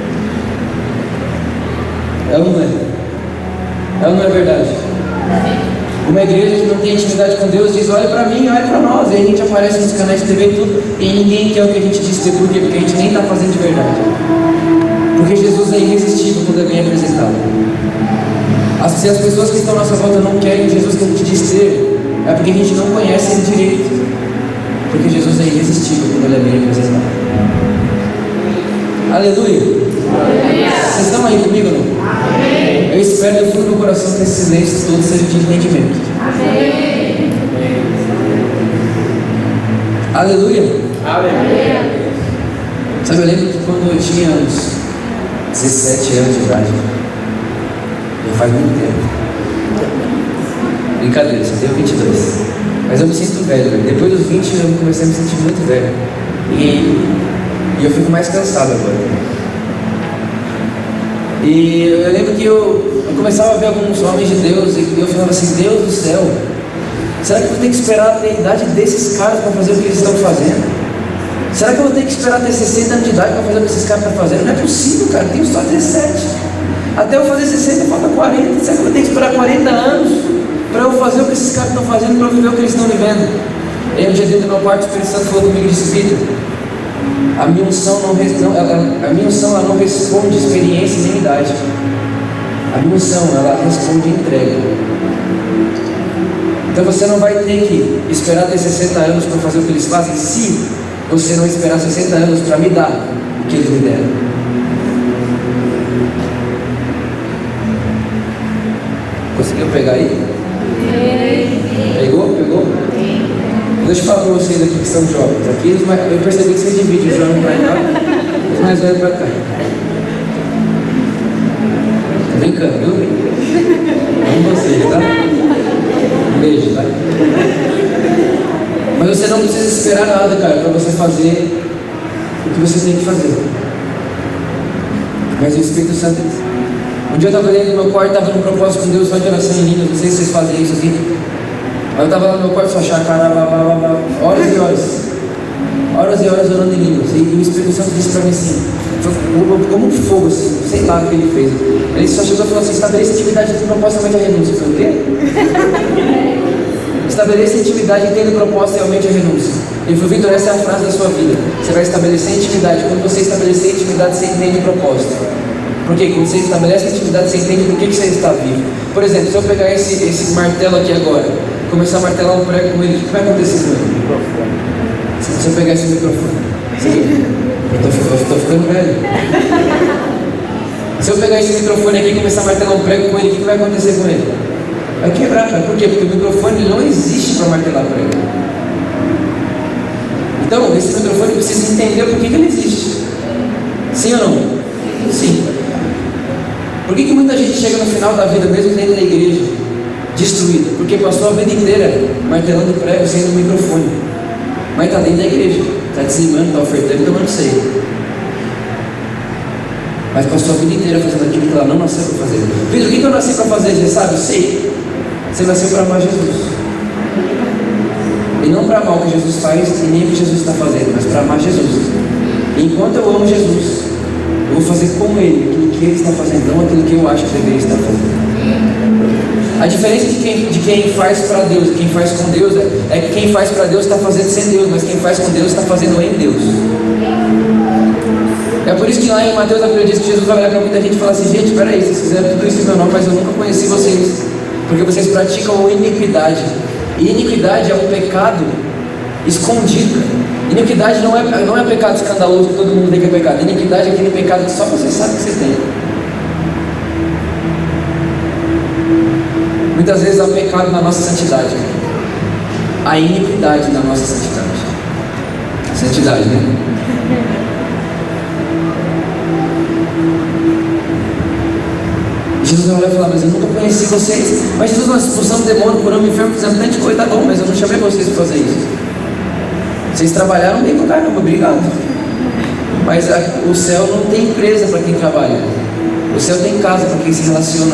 Ela não é. Ela não é verdade. Uma igreja que não tem intimidade com Deus diz olhe para mim, olhe para nós. E aí a gente aparece nos canais de T V e tudo, e ninguém quer o que a gente diz. Por quê? Porque a gente nem está fazendo de verdade. Porque Jesus é irresistível quando é bem apresentado. As, se as pessoas que estão à nossa volta não querem Jesus que a gente diz ser, é porque a gente não conhece ele direito. Porque Jesus é irresistível quando ele é bem apresentado. Aleluia. Aleluia. Vocês estão aí comigo, não? Amém. Eu espero do fundo do meu coração que esse silêncio todo seja de entendimento. Amém. Aleluia. Aleluia. Sabe, eu lembro que quando eu tinha uns dezessete anos de idade, já faz muito tempo. Brincadeira, só tenho vinte e dois. Mas eu me sinto velho, velho. Depois dos vinte eu comecei a me sentir muito velho. E, e eu fico mais cansado agora. E eu lembro que eu, eu começava a ver alguns homens de Deus e eu falava assim, Deus do céu, será que eu vou ter que esperar ter a idade desses caras para fazer o que eles estão fazendo? Será que eu vou ter que esperar ter sessenta anos de idade para fazer o que esses caras estão fazendo? Não é possível, cara, eu tenho só dezessete. Até eu fazer sessenta falta quarenta. Será que eu vou ter que esperar quarenta anos para eu fazer o que esses caras estão fazendo, para eu viver o que eles estão vivendo? E aí um dia dentro do meu quarto, o Espírito Santo falou comigo e disse, Vitor, a minha unção não, não, a, a minha unção ela não responde experiência nem idade. A minha unção ela responde entrega. Então você não vai ter que esperar ter sessenta anos para fazer o que eles fazem, se você não esperar sessenta anos para me dar o que eles me deram. Conseguiu pegar aí? Pegou? Pegou? Deixa eu falar para vocês aqui que são jovens. Aqui eu percebi que vocês dividem os jovens para cá, os mais velhos para cá. Tá brincando, viu? Amo vocês, tá? Um beijo, tá? Mas você não precisa esperar nada, cara, para você fazer o que você tem que fazer. Mas o Espírito Santo... Um dia eu estava dentro do meu quarto, estava no propósito com Deus, só de oração em línguas. Não sei se vocês fazem isso aqui. Aí eu estava lá no meu quarto, só chacara, horas e horas, horas e horas orando em línguas. E o Espírito Santo disse para mim assim, foi como um fogo, assim, sei lá o que ele fez. Ele só chegou e falou assim: estabeleça intimidade de propósito, aumente a renúncia. Eu falei: o quê? Estabeleça intimidade, entenda o propósito e aumente a renúncia. Ele falou: Vitor, essa é a frase da sua vida. Você vai estabelecer intimidade. Quando você estabelecer intimidade, você entende o propósito. Porque quando você estabelece intimidade, você entende por que você está vivo. Por exemplo, se eu pegar esse, esse martelo aqui agora, começar a martelar um prego com ele, o que vai acontecer com ele? Se eu pegar esse microfone, eu estou ficando velho. Se eu pegar esse microfone aqui e começar a martelar um prego com ele, o que vai acontecer com ele? Vai quebrar. Por quê? Porque o microfone não existe para martelar prego. Então, esse microfone precisa entender por que, que ele existe. Sim ou não? Sim. Por que, que muita gente chega no final da vida, mesmo dentro da igreja, destruída? Porque passou a vida inteira martelando prego sem o microfone. Mas está dentro da igreja, está dizimando, está ofertando, tomando ceia. Mas passou a vida inteira fazendo aquilo que ela não nasceu para fazer. Filho, o que, que eu nasci para fazer? Você sabe? Eu sei. Você nasceu para amar Jesus. E não para amar o que Jesus faz e nem o que Jesus está fazendo, mas para amar Jesus. E enquanto eu amo Jesus, eu vou fazer como Ele, aquilo que Ele está fazendo, não aquilo que eu acho que deveria estar fazendo. A diferença de quem, de quem faz para Deus e quem faz com Deus é, é que quem faz para Deus está fazendo sem Deus, mas quem faz com Deus está fazendo em Deus. É por isso que lá em Mateus a Bíblia diz que Jesus vai olhar para muita gente e falar assim: gente, peraí, vocês fizeram tudo isso em meu nome, mas eu nunca conheci vocês, porque vocês praticam iniquidade. E iniquidade é um pecado escondido. Iniquidade não é, não é pecado escandaloso que todo mundo vê que é pecado. Iniquidade é aquele pecado que só você sabe que você tem. Muitas vezes há pecado na nossa santidade. Há iniquidade na nossa santidade. Santidade, né? Jesus vai olhar e falar: mas eu nunca conheci vocês. Mas Jesus, nós expulsamos demônio, curamos enfermo, fizemos tanta coisa, tá bom, mas eu não chamei vocês para fazer isso. Vocês trabalharam bem pra caramba, obrigado. Mas a, o céu não tem empresa para quem trabalha. O céu tem casa para quem se relaciona.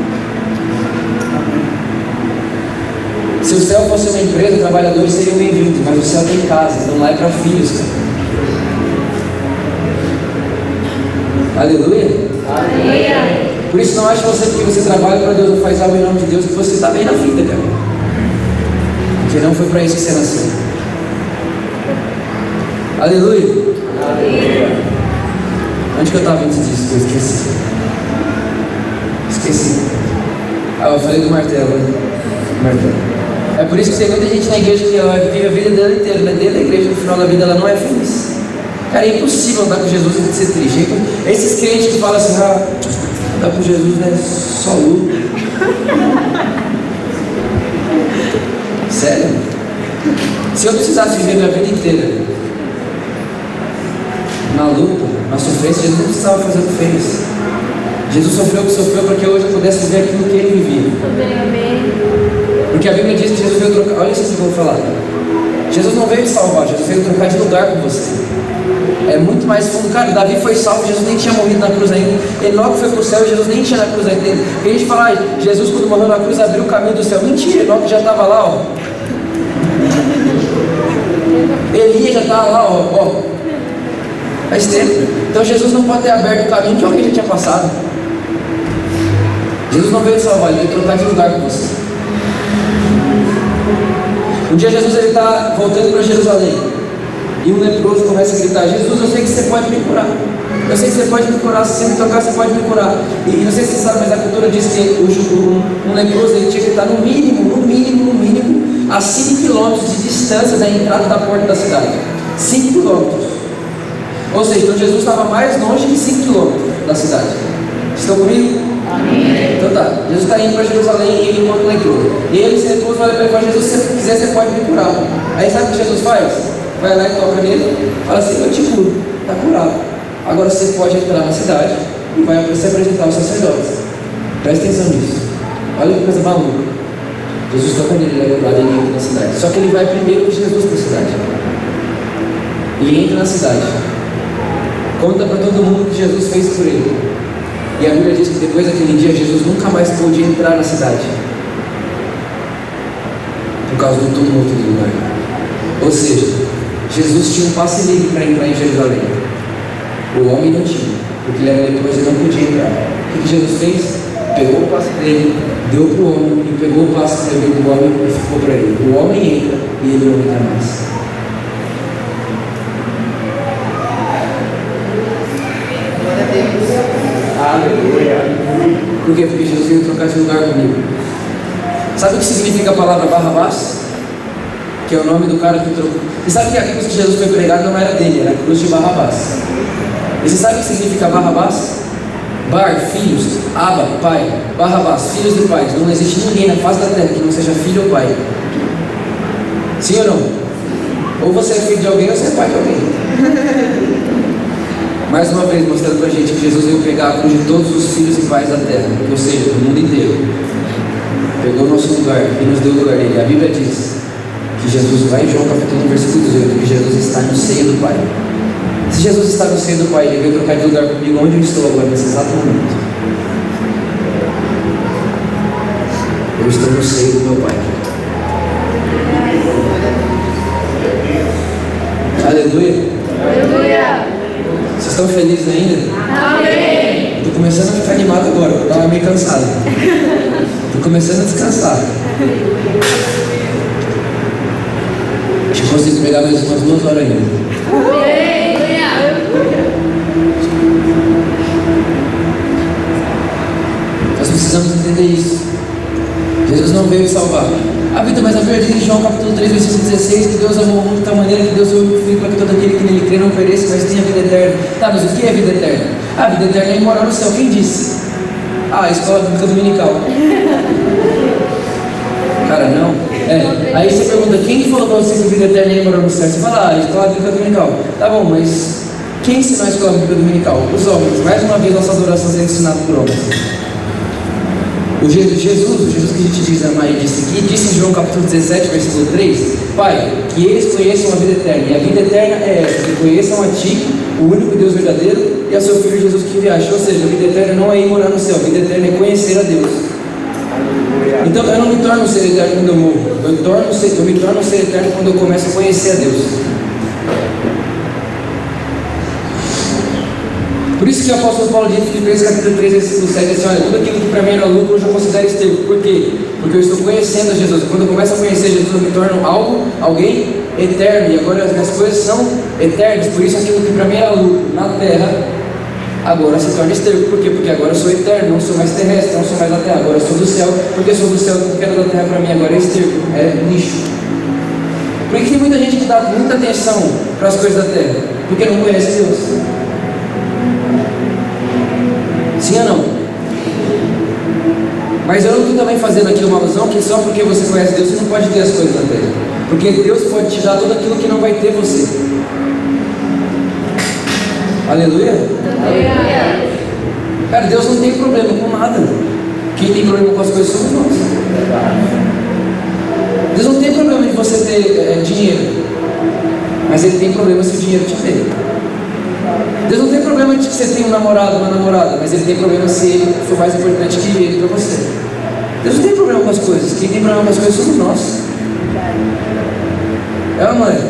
Se o céu fosse uma empresa, trabalhadores seriam bem-vindos, mas o céu tem casa, então lá é para filhos, cara. Aleluia? Aleluia. Por isso não ache você porque você trabalha para Deus ou faz algo em nome de Deus que você está bem na vida, cara. Porque não foi para isso que você nasceu. Aleluia. Aleluia. Onde que eu estava antes disso? Eu esqueci. Esqueci. Ah, eu falei do martelo, né? Martelo. É por isso que tem muita gente na igreja que ela vive a vida dela inteira, né? Dentro da igreja, no final da vida ela não é feliz. Cara, é impossível andar com Jesus e ser triste. Esses crentes que falam assim: ah, andar com Jesus é só luta. Sério? Se eu precisasse viver minha vida inteira na luta, na sofrência, Jesus não precisava fazer o que fez. Jesus sofreu o que sofreu para que hoje eu pudesse viver aquilo que Ele vivia. Porque a Bíblia diz que Jesus veio trocar. Olha isso que eu vou falar. Jesus não veio te salvar, Jesus veio trocar de lugar com você. É muito mais fundo. Cara, Davi foi salvo, Jesus nem tinha morrido na cruz ainda. Enoque foi para o céu, Jesus nem tinha na cruz ainda. Porque a gente fala: ah, Jesus quando morreu na cruz abriu o caminho do céu. Mentira, Enoque já estava lá, ó. Elias já estava lá, ó, ó. Faz tempo. Então Jesus não pode ter aberto o caminho que alguém já tinha passado. Jesus não veio te salvar, Ele veio trocar de lugar com você. Um dia Jesus está voltando para Jerusalém e um leproso começa a gritar: Jesus, eu sei que você pode me curar. Eu sei que você pode me curar. Se você me tocar, você pode me curar. E não sei se você sabe, mas a cultura diz que o, um, um leproso ele tinha que estar no mínimo, no mínimo, no mínimo a cinco quilômetros de distância da entrada da porta da cidade. cinco quilômetros. Ou seja, então Jesus estava mais longe que cinco quilômetros da cidade. Estão comigo? Amém. Então tá, Jesus está indo para Jerusalém e ele encontra um leproso. E ele, esse leproso, vai para Jesus: se você quiser, você pode me curar. Aí sabe o que Jesus faz? Vai lá e toca nele, fala assim: eu te curo, está curado. Agora você pode entrar na cidade e vai se apresentar aos sacerdotes. Presta atenção nisso. Olha que coisa maluca. Jesus toca nele, ele é curado e ele entra na cidade. Só que ele vai primeiro com Jesus para a cidade. Ele entra na cidade, conta para todo mundo o que Jesus fez por ele. E a Bíblia diz que depois daquele dia Jesus nunca mais pôde entrar na cidade. Por causa do tumulto do lugar. Ou seja, Jesus tinha um passe livre para entrar em Jerusalém. O homem não tinha, porque ele era leproso e não podia entrar. O que Jesus fez? Pegou o passe dele, deu para o homem, e pegou o passe que deu para o homem e ficou para ele. O homem entra e ele não entra mais. Aleluia. Por quê? Porque Jesus veio trocar de lugar comigo. Sabe o que significa a palavra Barrabás? Que é o nome do cara que trocou. E sabe que a cruz que Jesus foi pregado não era dele, era a cruz de Barrabás. E você sabe o que significa Barrabás? Bar, filhos, Aba, pai, Barrabás, filhos de pais. Não existe ninguém na face da terra que não seja filho ou pai. Sim ou não? Ou você é filho de alguém ou você é pai de alguém. Mais uma vez mostrando pra gente que Jesus veio pegar a cruz de todos os filhos e pais da terra, ou seja, do mundo inteiro. Pegou o nosso lugar e nos deu o lugar dele. A Bíblia diz que Jesus, vai em João capítulo um, versículo dezoito, que Jesus está no seio do Pai. Se Jesus está no seio do Pai, ele veio trocar de lugar comigo onde eu estou agora, nesse exato momento. Eu estou no seio do meu Pai. Aleluia. Aleluia. Vocês estão felizes ainda? Amém. Estou começando a ficar animado agora, eu estava meio cansado. Estou começando a descansar. Acho que consigo pegar mais umas duas horas ainda. Nós precisamos entender isso. Jesus não veio salvar. Ah, Vitor, mas a Bíblia diz em João capítulo três, versículo dezesseis, que Deus amou o mundo de tal maneira que Deus deu o Filho para que todo aquele que nele crê não pereça, mas tenha vida eterna. Tá, mas o que é vida eterna? Ah, vida eterna é morar no céu. Quem disse? Ah, a escola bíblica dominical. Cara, não. É. Aí você pergunta, quem falou para você que vida eterna é morar no céu? Você fala, ah, a escola bíblica dominical. Tá bom, mas quem ensinou a escola bíblica dominical? Os homens. Mais uma vez, nossa adoração sendo ensinada por homens. O Jesus, Jesus, o Jesus que a gente diz amar e disse aqui, disse em João capítulo dezessete, versículo três, Pai, que eles conheçam a vida eterna, e a vida eterna é essa, que conheçam a Ti, o único Deus verdadeiro, e a Seu Filho Jesus que enviaste. Ou seja, a vida eterna não é ir morar no céu, a vida eterna é conhecer a Deus. Então eu não me torno um ser eterno quando eu morro, eu, torno ser, eu me torno um ser eterno quando eu começo a conhecer a Deus. Por isso que o apóstolo Paulo diz em Filipenses capítulo três, versículo sete, assim, olha, tudo aquilo que para mim era lucro eu já considero esterco. Por quê? Porque eu estou conhecendo Jesus. Quando eu começo a conhecer Jesus, eu me torno algo, alguém eterno. E agora as minhas coisas são eternas. Por isso aquilo que para mim era lucro na terra, agora se torna esterco. Por quê? Porque agora eu sou eterno, não sou mais terrestre, não sou mais da terra. Agora eu sou do céu. Porque sou do céu, tudo que era da terra para mim agora é esterco, é lixo. Por que tem muita gente que dá muita atenção para as coisas da terra? Porque não conhece Deus. Sim ou não? Mas eu não estou também fazendo aqui uma alusão que só porque você conhece Deus você não pode ter as coisas da terra. Porque Deus pode te dar tudo aquilo que não vai ter você. Aleluia? Aleluia. Cara, Deus não tem problema com nada. Quem tem problema com as coisas somos nós. Deus não tem problema de você ter é, dinheiro. Mas Ele tem problema se o dinheiro te der. Deus não tem problema de que você tenha um namorado, uma namorada, mas Ele tem problema se ele for mais importante que Ele para você. Deus não tem problema com as coisas, quem tem problema com as coisas somos nós. É ou não é?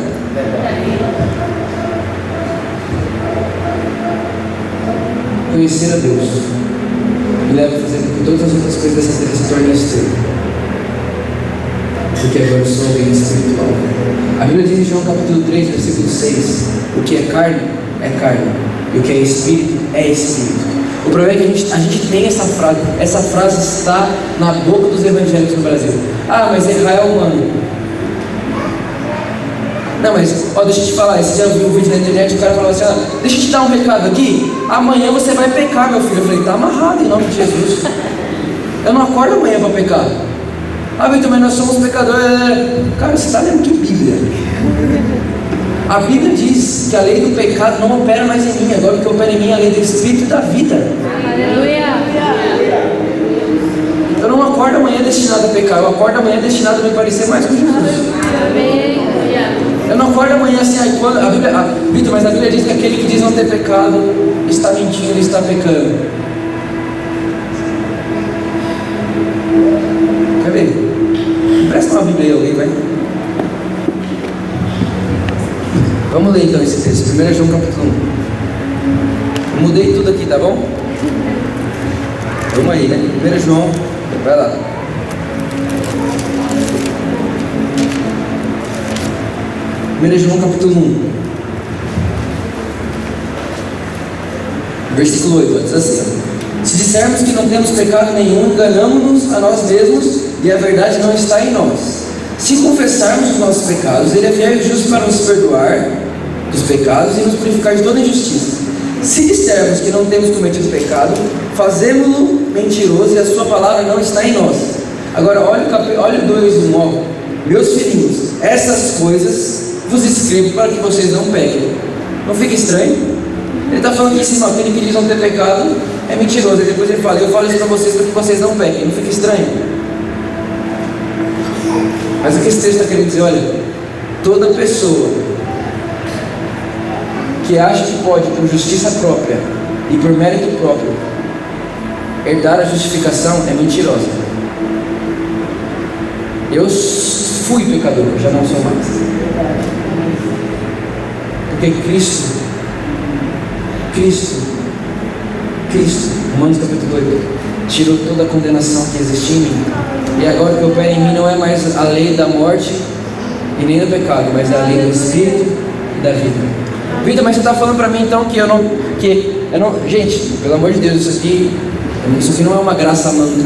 Conhecer a Deus me leva a fazer com que todas as outras coisas dessa terra se tornem esterco. Porque agora eu sou alguém espiritual. A Bíblia diz em João capítulo três, versículo seis, o que é carne é carne, e o que é espírito é espírito. O problema é que a gente, a gente tem essa frase, essa frase está na boca dos evangélicos no Brasil. Ah, mas Israel é humano. Não, mas, ó, deixa eu te falar, você já viu um vídeo na internet, o cara falou assim, ó, deixa eu te dar um recado aqui, amanhã você vai pecar, meu filho. Eu falei, tá amarrado em nome de Jesus. Eu não acordo amanhã para pecar. Ah, Vitor, mas nós somos pecadores. Cara, você está lendo que Bíblia? A Bíblia diz que a lei do pecado não opera mais em mim. Agora o que opera em mim é a lei do Espírito e da vida. Aleluia. Eu não acordo amanhã destinado a pecar. Eu acordo amanhã destinado a me parecer mais com Jesus. Eu não acordo amanhã assim, aí quando a Bíblia, a, Vitor, mas a Bíblia diz que aquele que diz não ter pecado está mentindo, está pecando. Quer ver? Presta uma Bíblia aí, vai. Vamos ler então esse texto, primeiro João capítulo um. Eu mudei tudo aqui, tá bom? Vamos aí, né? primeiro João, vai lá. primeiro João capítulo um, versículo oito, diz assim: se dissermos que não temos pecado nenhum, enganamo-nos a nós mesmos e a verdade não está em nós. Se confessarmos os nossos pecados, Ele é fiel e justo para nos perdoar dos pecados e nos purificar de toda injustiça. Se dissermos que não temos cometido pecado, fazemo-lo mentiroso e a sua palavra não está em nós. Agora olha o, cap... olha o dois, um, ó. Meus filhinhos, essas coisas vos escrevo para que vocês não pequem. Não fica estranho? Ele está falando aqui em cima, aquele que diz não ter pecado é mentiroso. E depois ele fala, eu falo isso para vocês para que vocês não pequem. Não fica estranho? Mas o que esse texto está querendo dizer? Olha, toda pessoa que acha que pode, por justiça própria e por mérito próprio, herdar a justificação é mentirosa. Eu fui pecador, já não sou mais. Porque Cristo, Cristo, Cristo, Romanos capítulo oito, tirou toda a condenação que existia em mim. E agora o que opera em mim não é mais a lei da morte e nem do pecado, mas é a lei do Espírito e da vida. Vitor, mas você está falando para mim então que eu não, que eu não, gente, pelo amor de Deus, isso aqui, isso aqui não é uma graça manca.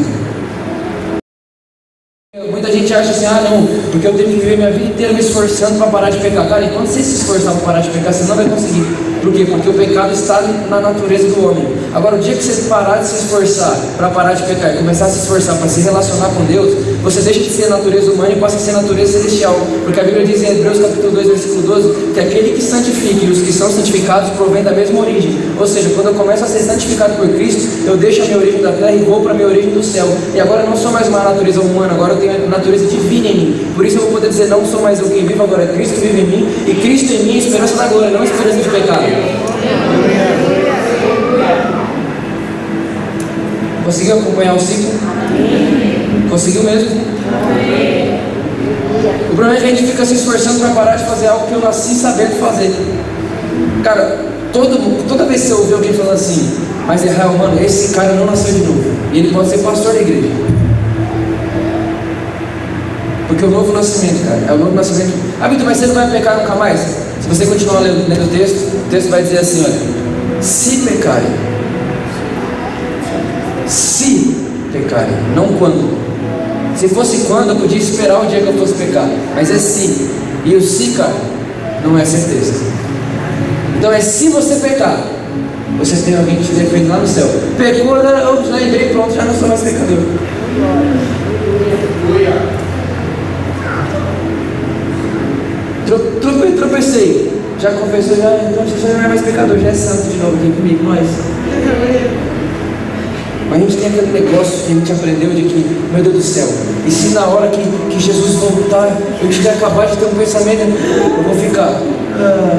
Muita gente acha assim, ah não, porque eu tenho que viver minha vida inteira me esforçando para parar de pecar. Cara, e quando você se esforçar para parar de pecar, você não vai conseguir. Por quê? Porque o pecado está na natureza do homem. Agora, o dia que você parar de se esforçar para parar de pecar e começar a se esforçar para se relacionar com Deus, você deixa de ser a natureza humana e passa a ser a natureza celestial. Porque a Bíblia diz em Hebreus capítulo dois, versículo doze, que aquele que santifica e os que são santificados provém da mesma origem. Ou seja, quando eu começo a ser santificado por Cristo, eu deixo a minha origem da terra e vou para a minha origem do céu. E agora eu não sou mais uma natureza humana, agora eu tenho a natureza divina em mim. Por isso eu vou poder dizer, não sou mais eu quem vive, agora é Cristo que vive em mim. E Cristo em mim é esperança da glória, não esperança de pecado. Conseguiu acompanhar o ciclo? Conseguiu mesmo? O problema é que a gente fica se esforçando para parar de fazer algo que eu nasci sabendo fazer. Cara, todo, toda vez que você ouvir alguém falando assim, mas é real, mano, esse cara não nasceu de novo. E ele pode ser pastor da igreja. Porque o novo nascimento, cara, é o novo nascimento. Ah, Vitor, mas você não vai pecar nunca mais? Se você continuar lendo, lendo o texto, o texto vai dizer assim, olha, se pecarem, se pecarem, não quando. Se fosse quando, eu podia esperar o dia que eu fosse pecar, mas é se. E o se, cara, não é certeza. Então é se você pecar, você tem alguém que te defende lá no céu. Pecou, eu já lembrei, pronto, já não sou mais pecador. Trope, tropecei, já confessou, já, então você já não é mais pecador, já é santo de novo aqui comigo, nós. Mas a gente tem aquele negócio que a gente aprendeu de que, meu Deus do céu, e se na hora que, que Jesus voltar, eu tiver acabado de ter um pensamento, eu vou ficar. Ah.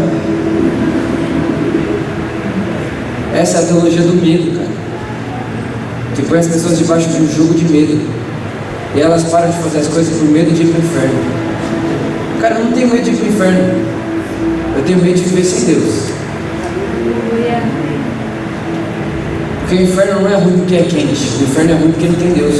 Essa é a teologia do medo, cara. Que põe as pessoas debaixo de um jugo de medo. E elas param de fazer as coisas por medo de ir para o inferno. Cara, eu não tenho medo de ir para o inferno. Eu tenho medo de viver sem Deus. Porque o inferno não é ruim porque é quente. O inferno é ruim porque não tem Deus.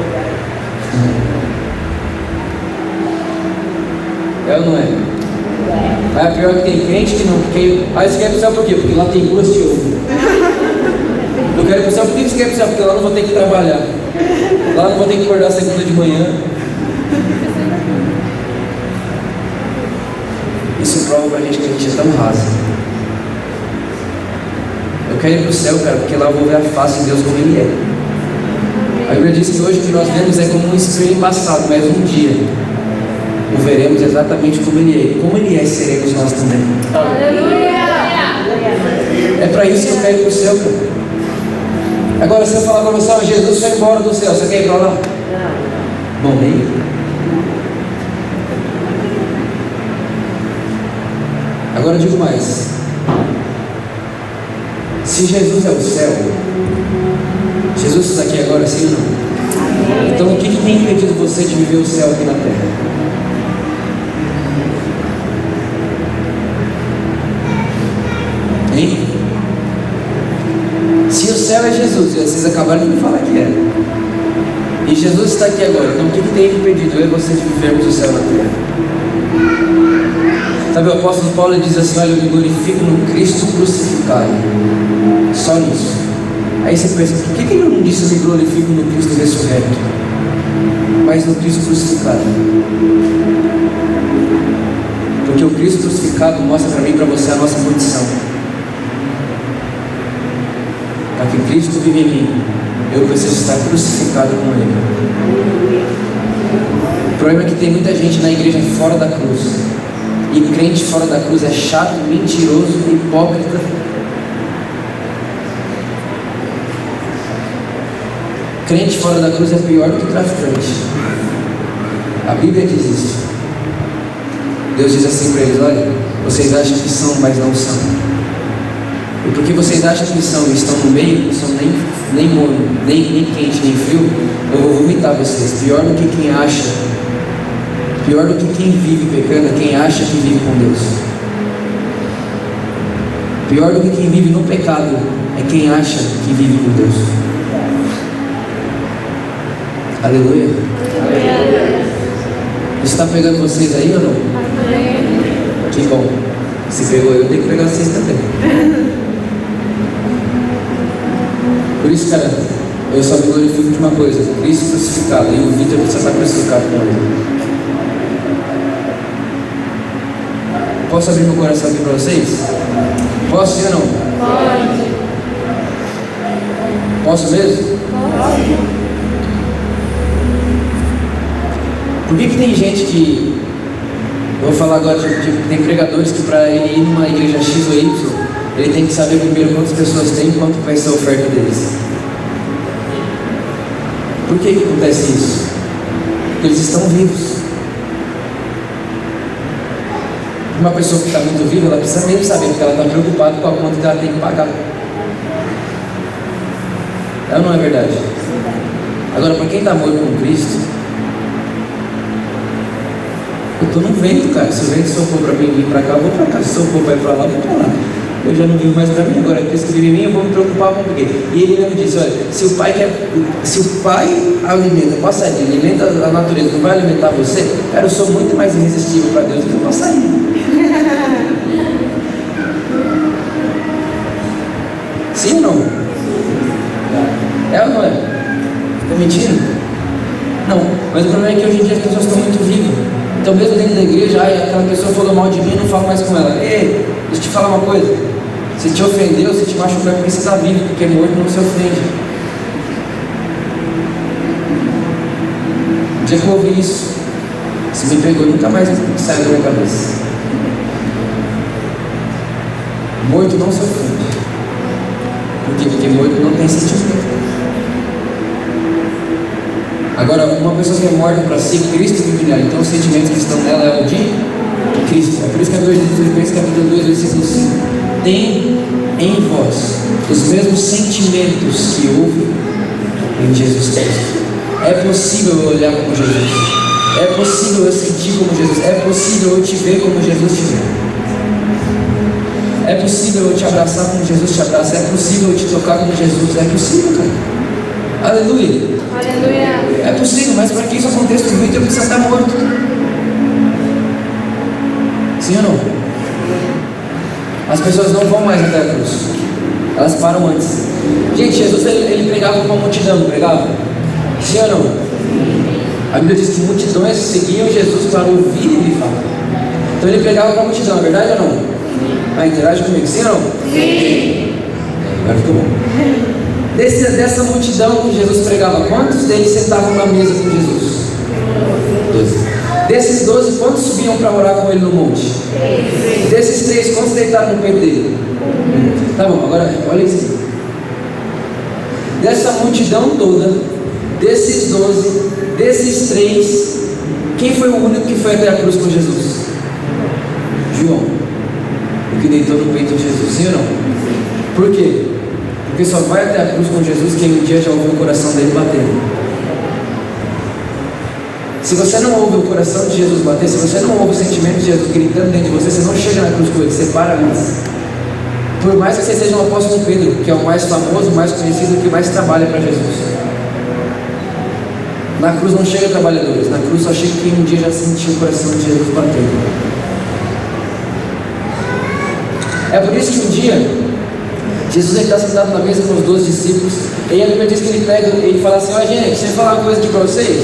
É ou não é? Mas é pior que tem crente que não. Porque... Aí você quer ir pro céu por quê? Porque lá tem ruas de ouro. Eu quero ir pro céu, por que você quer ir pro céu? Porque lá eu não vou ter que trabalhar. Lá eu não vou ter que acordar segunda de manhã. Isso prova pra gente que a gente é tão raso. Eu quero ir pro céu, cara, porque lá eu vou ver a face de Deus como Ele é. A Bíblia diz que hoje o que nós vemos é como um espelho embaçado, mas um dia o veremos exatamente como Ele é. Como Ele é, seremos nós também. Aleluia! É para isso que eu quero ir pro céu, cara. Agora, se eu falar para você, ó, Jesus foi embora do céu, você quer ir para lá? Bom, nem. Agora eu digo mais. Se Jesus é o céu, Jesus está aqui agora, sim ou não? Então o que, que tem impedido você de viver o céu aqui na terra? Hein? Se o céu é Jesus, e vocês acabaram de me falar que é, e Jesus está aqui agora, então o que, que tem impedido eu e você de vivermos o céu na terra? Sabe, o apóstolo Paulo diz assim: olha, eu me glorifico no Cristo crucificado, só nisso. Aí você pensa, por que, que ele não disse eu me glorifico no Cristo ressurreto, mas no Cristo crucificado? Porque o Cristo crucificado mostra para mim e para você a nossa condição. Para que Cristo vive em mim, eu preciso estar crucificado com Ele. O problema é que tem muita gente na igreja fora da cruz, e crente fora da cruz é chato, mentiroso, hipócrita. Crente fora da cruz é pior do que traficante. A Bíblia diz isso. Deus diz assim para eles: olha, vocês acham que são, mas não são. E porque vocês acham que são e estão no meio, não são nem, nem morno, nem, nem quente, nem frio, eu vou vomitar vocês. Pior do que quem acha, pior do que quem vive pecando, é quem acha que vive com Deus. Pior do que quem vive no pecado é quem acha que vive com Deus. Aleluia. Isso está pegando vocês aí ou não? Que bom. Se pegou eu, tenho que pegar vocês também. Por isso, cara, eu só me glorifico de uma coisa: Cristo crucificado. E o Vitor precisa estar crucificado com ele. Posso abrir meu coração aqui para vocês? Posso sim ou não? Pode. Posso mesmo? Pode. Por que que tem gente que... Eu vou falar agora, tipo, tipo, tem pregadores que para ir numa igreja X ou Y, ele tem que saber primeiro quantas pessoas tem e quanto vai ser a oferta deles. Por que que acontece isso? Porque eles estão vivos. Uma pessoa que está muito viva, ela precisa mesmo saber, porque ela está preocupada com a conta que ela tem que pagar. Ela não é verdade? Agora, para quem está morto com Cristo, eu estou no vento, cara. Se o vento sopou para mim vir para cá, eu vou para cá. Se sopou para ir para lá, eu vou para lá. Eu já não vivo mais para mim. Agora, Cristo que vive em mim, eu vou me preocupar com o quê? E ele mesmo disse: olha, se o pai quer, se o pai alimenta, passarinho, alimenta a natureza, não vai alimentar você? Cara, eu sou muito mais irresistível para Deus do que o passarinho. Sim ou não? É ou não é? Estou mentindo? Não, mas o problema é que hoje em dia as pessoas estão muito vivas. Então mesmo dentro da igreja, ai, aquela pessoa falou mal de mim, eu não falo mais com ela. Ei, deixa eu te falar uma coisa: se te ofendeu, se te machucou, é porque você está vivo, porque morto não se ofende. O dia que eu ouvi isso, se me pegou, nunca mais saiu da minha cabeça. Morto não se ofende. Por quê? Porque morto não tem sentimento. Agora, uma pessoa que é morta para si, Cristo vive nela. Então os sentimentos que estão nela é o de Cristo. É por isso que a Bíblia diz em Filipenses capítulo dois, versículo cinco: tem em vós os mesmos sentimentos que houve em Jesus Cristo. É possível eu olhar como Jesus. É possível eu sentir como Jesus. É possível eu te ver como Jesus te vê. É possível eu te abraçar como Jesus te abraça. É possível eu te tocar como Jesus. É possível, cara. Aleluia. Aleluia. É possível, mas para que isso aconteça, o Vitor precisa estar morto. Sim ou não? As pessoas não vão mais até a cruz. Elas param antes. Gente, Jesus ele, ele pregava com uma multidão, não pregava? Sim ou não? A Bíblia diz que multidões seguiam Jesus para ouvir ele falar. Então ele pregava com a multidão, é verdade ou não? Ah, interage comigo, sim ou não? Sim. Agora ficou bom. Desse, dessa multidão que Jesus pregava, quantos deles sentavam na mesa com Jesus? Doze. Desses doze, quantos subiam para orar com ele no monte? Três. Desses três, quantos deitaram no peito dele? Um. Tá bom, agora olha isso. Dessa multidão toda, desses doze, desses três, quem foi o único que foi até a cruz com Jesus? João, o que deitou no peito de Jesus, sim ou não? Por quê? Porque só vai até a cruz com Jesus quem um dia já ouviu o coração dele batendo. Se você não ouve o coração de Jesus bater, se você não ouve o sentimento de Jesus gritando dentro de você, você não chega na cruz com ele, você para antes. Por mais que você seja um apóstolo Pedro, que é o mais famoso, o mais conhecido, que mais trabalha para Jesus. Na cruz não chega trabalhadores, na cruz só chega quem um dia já sentiu o coração de Jesus batendo. É por isso que um dia, Jesus está sentado na mesa com os doze discípulos, e a Bíblia diz que ele pega e ele fala assim: ó, gente, deixa eu falar uma coisa aqui para vocês.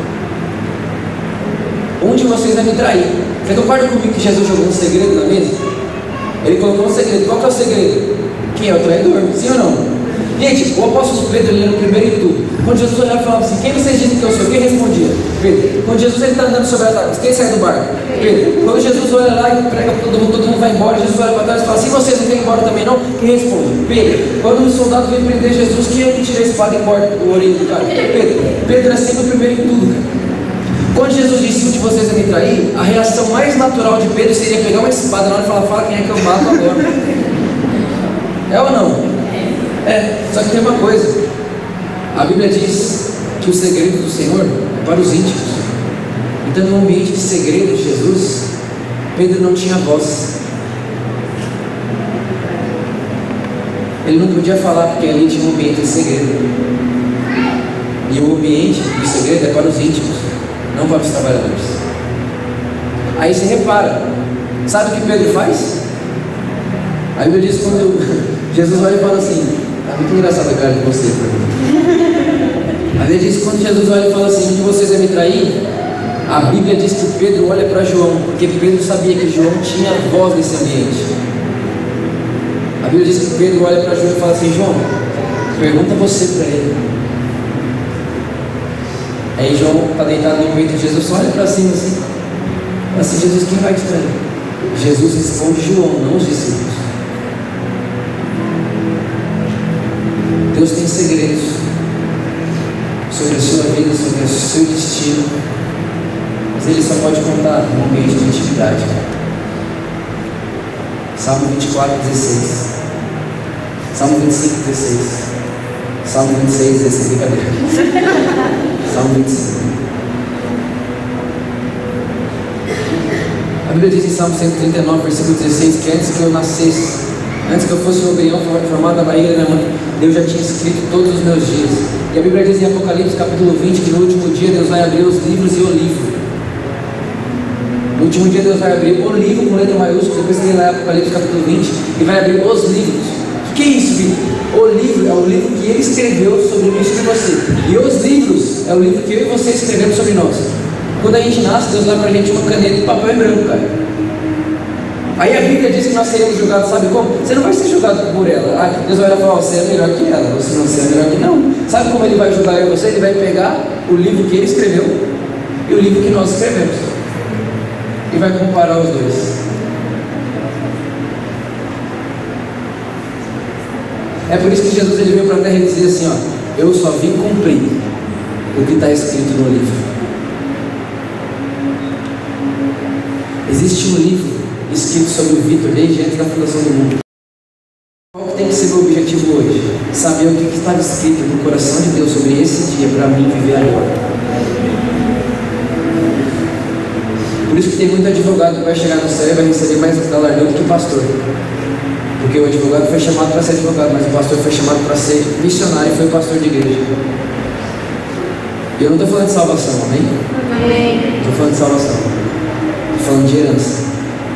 Um de vocês vai me trair. Você concorda comigo que Jesus jogou um segredo na mesa? Ele colocou um segredo. Qual que é o segredo? Quem é o traidor? Sim ou não? Gente, o apóstolo Pedro, ele era o primeiro em tudo. Quando Jesus olhava e falava assim: quem vocês dizem que eu sou? Quem respondia? Pedro. Quando Jesus está andando sobre as águas, quem sai do barco? Pedro. Quando Jesus olha lá e prega para todo mundo, todo mundo vai embora, Jesus olha para trás e fala assim: vocês não querem ir embora também não? Quem responde? Pedro. Quando o soldado vem prender Jesus, quem é que tira a espada e corta o orelho do cara? Pedro. Pedro é sempre o primeiro em tudo, cara. Quando Jesus disse: um de vocês vai me trair, a reação mais natural de Pedro seria pegar uma espada na hora e falar: fala quem é que eu mato agora. É ou não? É, só que tem uma coisa. A Bíblia diz que o segredo do Senhor é para os íntimos. Então, no ambiente de segredo de Jesus, Pedro não tinha voz. Ele não podia falar porque ali tinha um ambiente de segredo. E o ambiente de segredo é para os íntimos, não para os trabalhadores. Aí você repara, sabe o que Pedro faz? A Bíblia diz quando Jesus olha e fala assim: tá muito engraçado a cara de você. A Bíblia diz quando Jesus olha e fala assim: um de vocês vai me trair. A Bíblia diz que Pedro olha para João, porque Pedro sabia que João tinha voz nesse ambiente. A Bíblia diz que Pedro olha para João e fala assim: João, pergunta você para ele. Aí João está deitado no peito de Jesus, só olha para cima assim, fala assim: Jesus, quem vai te trair? Jesus responde João, não os discípulos. Deus tem segredos sobre a sua vida, sobre o seu destino, mas Ele só pode contar no ambiente de intimidade. Salmo vinte e quatro, dezesseis. Salmo vinte e cinco, dezesseis. Salmo vinte e seis, dezesseis, brincadeira. Salmo vinte e cinco. A Bíblia diz em Salmo cento e trinta e nove, versículo dezesseis, que antes que eu nascesse, antes que eu fosse um embrião formado na barriga da minha mãe, Deus já tinha escrito todos os meus dias. E a Bíblia diz em Apocalipse capítulo vinte que no último dia Deus vai abrir os livros e o livro. No último dia Deus vai abrir o livro com letra maiúscula. Depois você lê lá Apocalipse capítulo vinte e vai abrir os livros. O que é isso, Vitor? O livro é o livro que Ele escreveu sobre mim e sobre você. E os livros é o livro que eu e você escrevemos sobre nós. Quando a gente nasce, Deus dá pra gente uma caneta e papel em branco, cara. Aí a Bíblia diz que nós seremos julgados, sabe como? Você não vai ser julgado por ela. Ah, Deus vai falar: você é melhor que ela, você não é melhor que não. Sabe como Ele vai julgar eu e você? Ele vai pegar o livro que Ele escreveu e o livro que nós escrevemos e vai comparar os dois. É por isso que Jesus ele veio para a terra e dizia assim: ó, eu só vim cumprir o que está escrito no livro. Existe um livro escrito sobre o Vitor desde antes da fundação do mundo. Qual que tem que ser meu objetivo hoje? Saber o que, que estava escrito no coração de Deus sobre esse dia para mim viver agora. Por isso que tem muito advogado que vai chegar no céu e vai receber mais galardão do que pastor. Porque o advogado foi chamado para ser advogado, mas o pastor foi chamado para ser missionário e foi pastor de igreja. E eu não estou falando de salvação, amém? Amém. Estou falando de salvação. Estou falando de herança.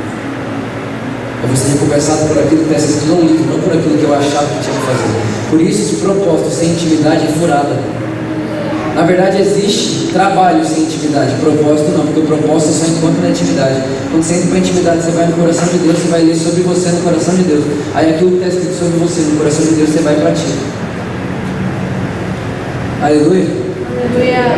É você recompensado por aquilo que está escrito no livro, não por aquilo que eu achava que tinha que fazer. Por isso que propósito sem intimidade é furada. Na verdade existe trabalho sem intimidade, propósito não, porque o propósito só encontra na intimidade. Quando você entra para a intimidade, você vai no coração de Deus, você vai ler sobre você no coração de Deus. Aí aquilo que está escrito sobre você no coração de Deus, você vai para ti. Aleluia? Aleluia.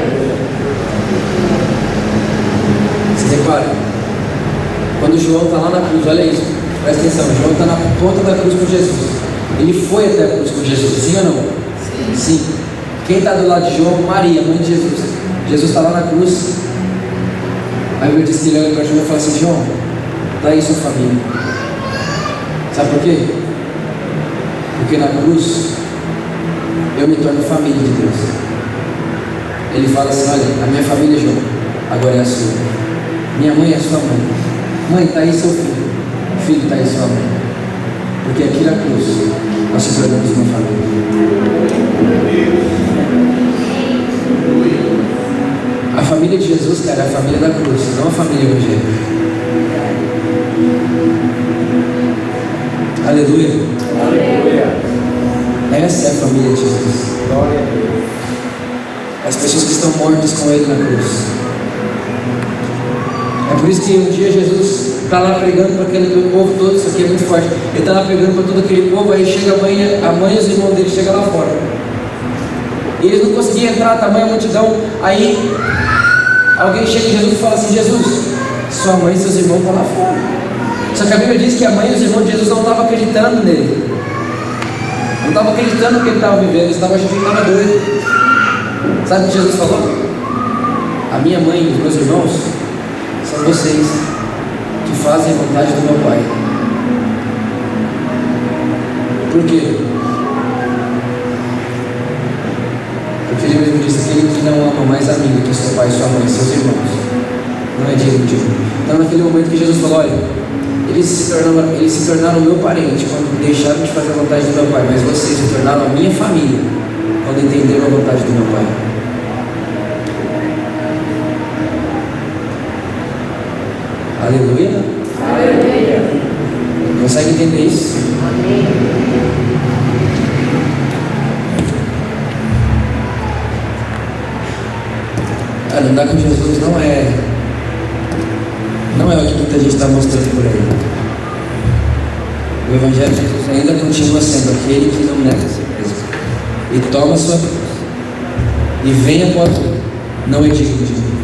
Você repara, quando João está lá na cruz, olha isso, presta atenção, João está na ponta da cruz com Jesus. Ele foi até a cruz com Jesus, sim ou não? Sim. Sim. Quem está do lado de João? Maria, mãe de Jesus. Jesus está lá na cruz. A Bíblia diz que ele olha para João e fala assim: João, dá aí sua família. Sabe por quê? Porque na cruz eu me torno família de Deus. Ele fala assim: olha, a minha família, João, agora é a sua. Minha mãe é sua mãe. Mãe, está aí seu filho. Filho, está aí sua mãe. Porque aqui na cruz nós se tornamos uma família. A família de Jesus, cara, é a família da cruz, não a família evangélica. Aleluia. Aleluia. Essa é a família de Jesus. Glória a Deus. As pessoas que estão mortas com Ele na cruz. É por isso que um dia Jesus está lá pregando para aquele povo todo. Isso aqui é muito forte. Ele está lá pregando para todo aquele povo. Aí chega a mãe, a mãe e os irmãos dele chegam lá fora. E eles não conseguiam entrar, tamanha multidão. Aí alguém chega em Jesus e fala assim: Jesus, sua mãe e seus irmãos estão lá fora. Só que a Bíblia diz que a mãe e os irmãos de Jesus não estavam acreditando nele. Não estavam acreditando no que ele estava vivendo. Eles estavam achando que ele estava doido. Sabe o que Jesus falou? A minha mãe e os meus irmãos são vocês que fazem a vontade do meu Pai. Por quê? Porque ele mesmo disse: aquele que não ama mais a mim do que seu pai, sua mãe, seus irmãos, não é digno de mim. Então, naquele momento que Jesus falou: olha, eles se tornaram, eles se tornaram meu parente quando deixaram de fazer a vontade do meu Pai, mas vocês se tornaram a minha família quando entenderam a vontade do meu Pai. Aleluia. Aleluia. Consegue entender isso? Amém. Cara, andar com Jesus não é não é o que muita gente está mostrando por aí. O Evangelho de Jesus ainda continua sendo aquele que não nega a si mesmo e toma a sua cruz e vem após ele, não é digno de mim.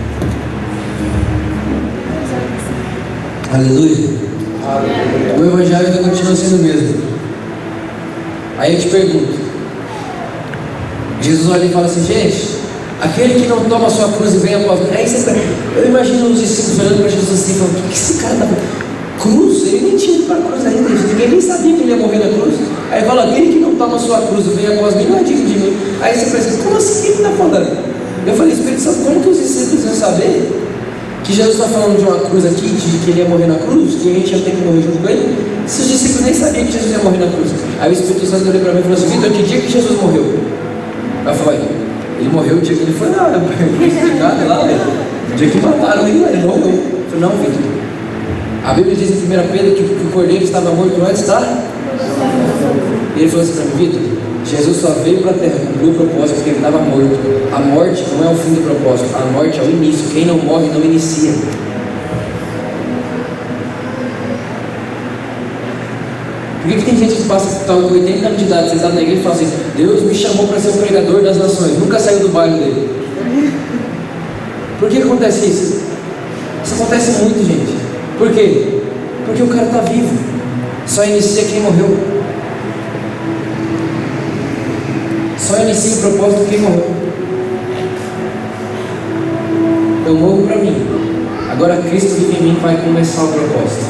Aleluia. Aleluia. O Evangelho ainda continua sendo o mesmo. Aí eu te pergunto, Jesus olha e fala assim: gente, aquele que não toma a sua cruz e vem após mim. Aí você, eu imagino os discípulos olhando para Jesus assim, falando: o que esse cara está fazendo? Cruz? Ele nem tinha ido para a cruz ainda, ninguém nem sabia que ele ia morrer na cruz. Aí fala: aquele que não toma a sua cruz e vem após mim não é digno de mim. Aí você pensa: como assim? O que ele está falando? Eu falei: Espírito Santo, como que os discípulos iam saber que Jesus está falando de uma cruz aqui, de que ele ia morrer na cruz, que a gente ia ter que morrer junto com ele, se os discípulos nem sabiam que Jesus ia morrer na cruz? Aí o Espírito Santo olhou para mim e falou assim: Vitor, que dia que Jesus morreu? Aí eu falei: ele morreu o dia que ele foi lá, crucificado lá, o dia que mataram ele, ele morreu. Eu falei: não, Vitor, a Bíblia diz em primeira Pedro que, que o cordeiro estava morto antes, tá? E ele falou assim para mim: Vitor, Jesus só veio para a terra, cumpriu o propósito porque ele estava morto. A morte não é o fim do propósito, a morte é o início. Quem não morre não inicia. Por que, que tem gente que passa tá, com oitenta anos de idade, sentado na igreja e fala assim: Deus me chamou para ser o pregador das nações, nunca saiu do bairro dele? Por que acontece isso? Isso acontece muito, gente. Por quê? Porque o cara está vivo, só inicia quem morreu. Só inicia o propósito quem morreu. Eu morro para mim, agora Cristo vive em mim, vai começar o propósito.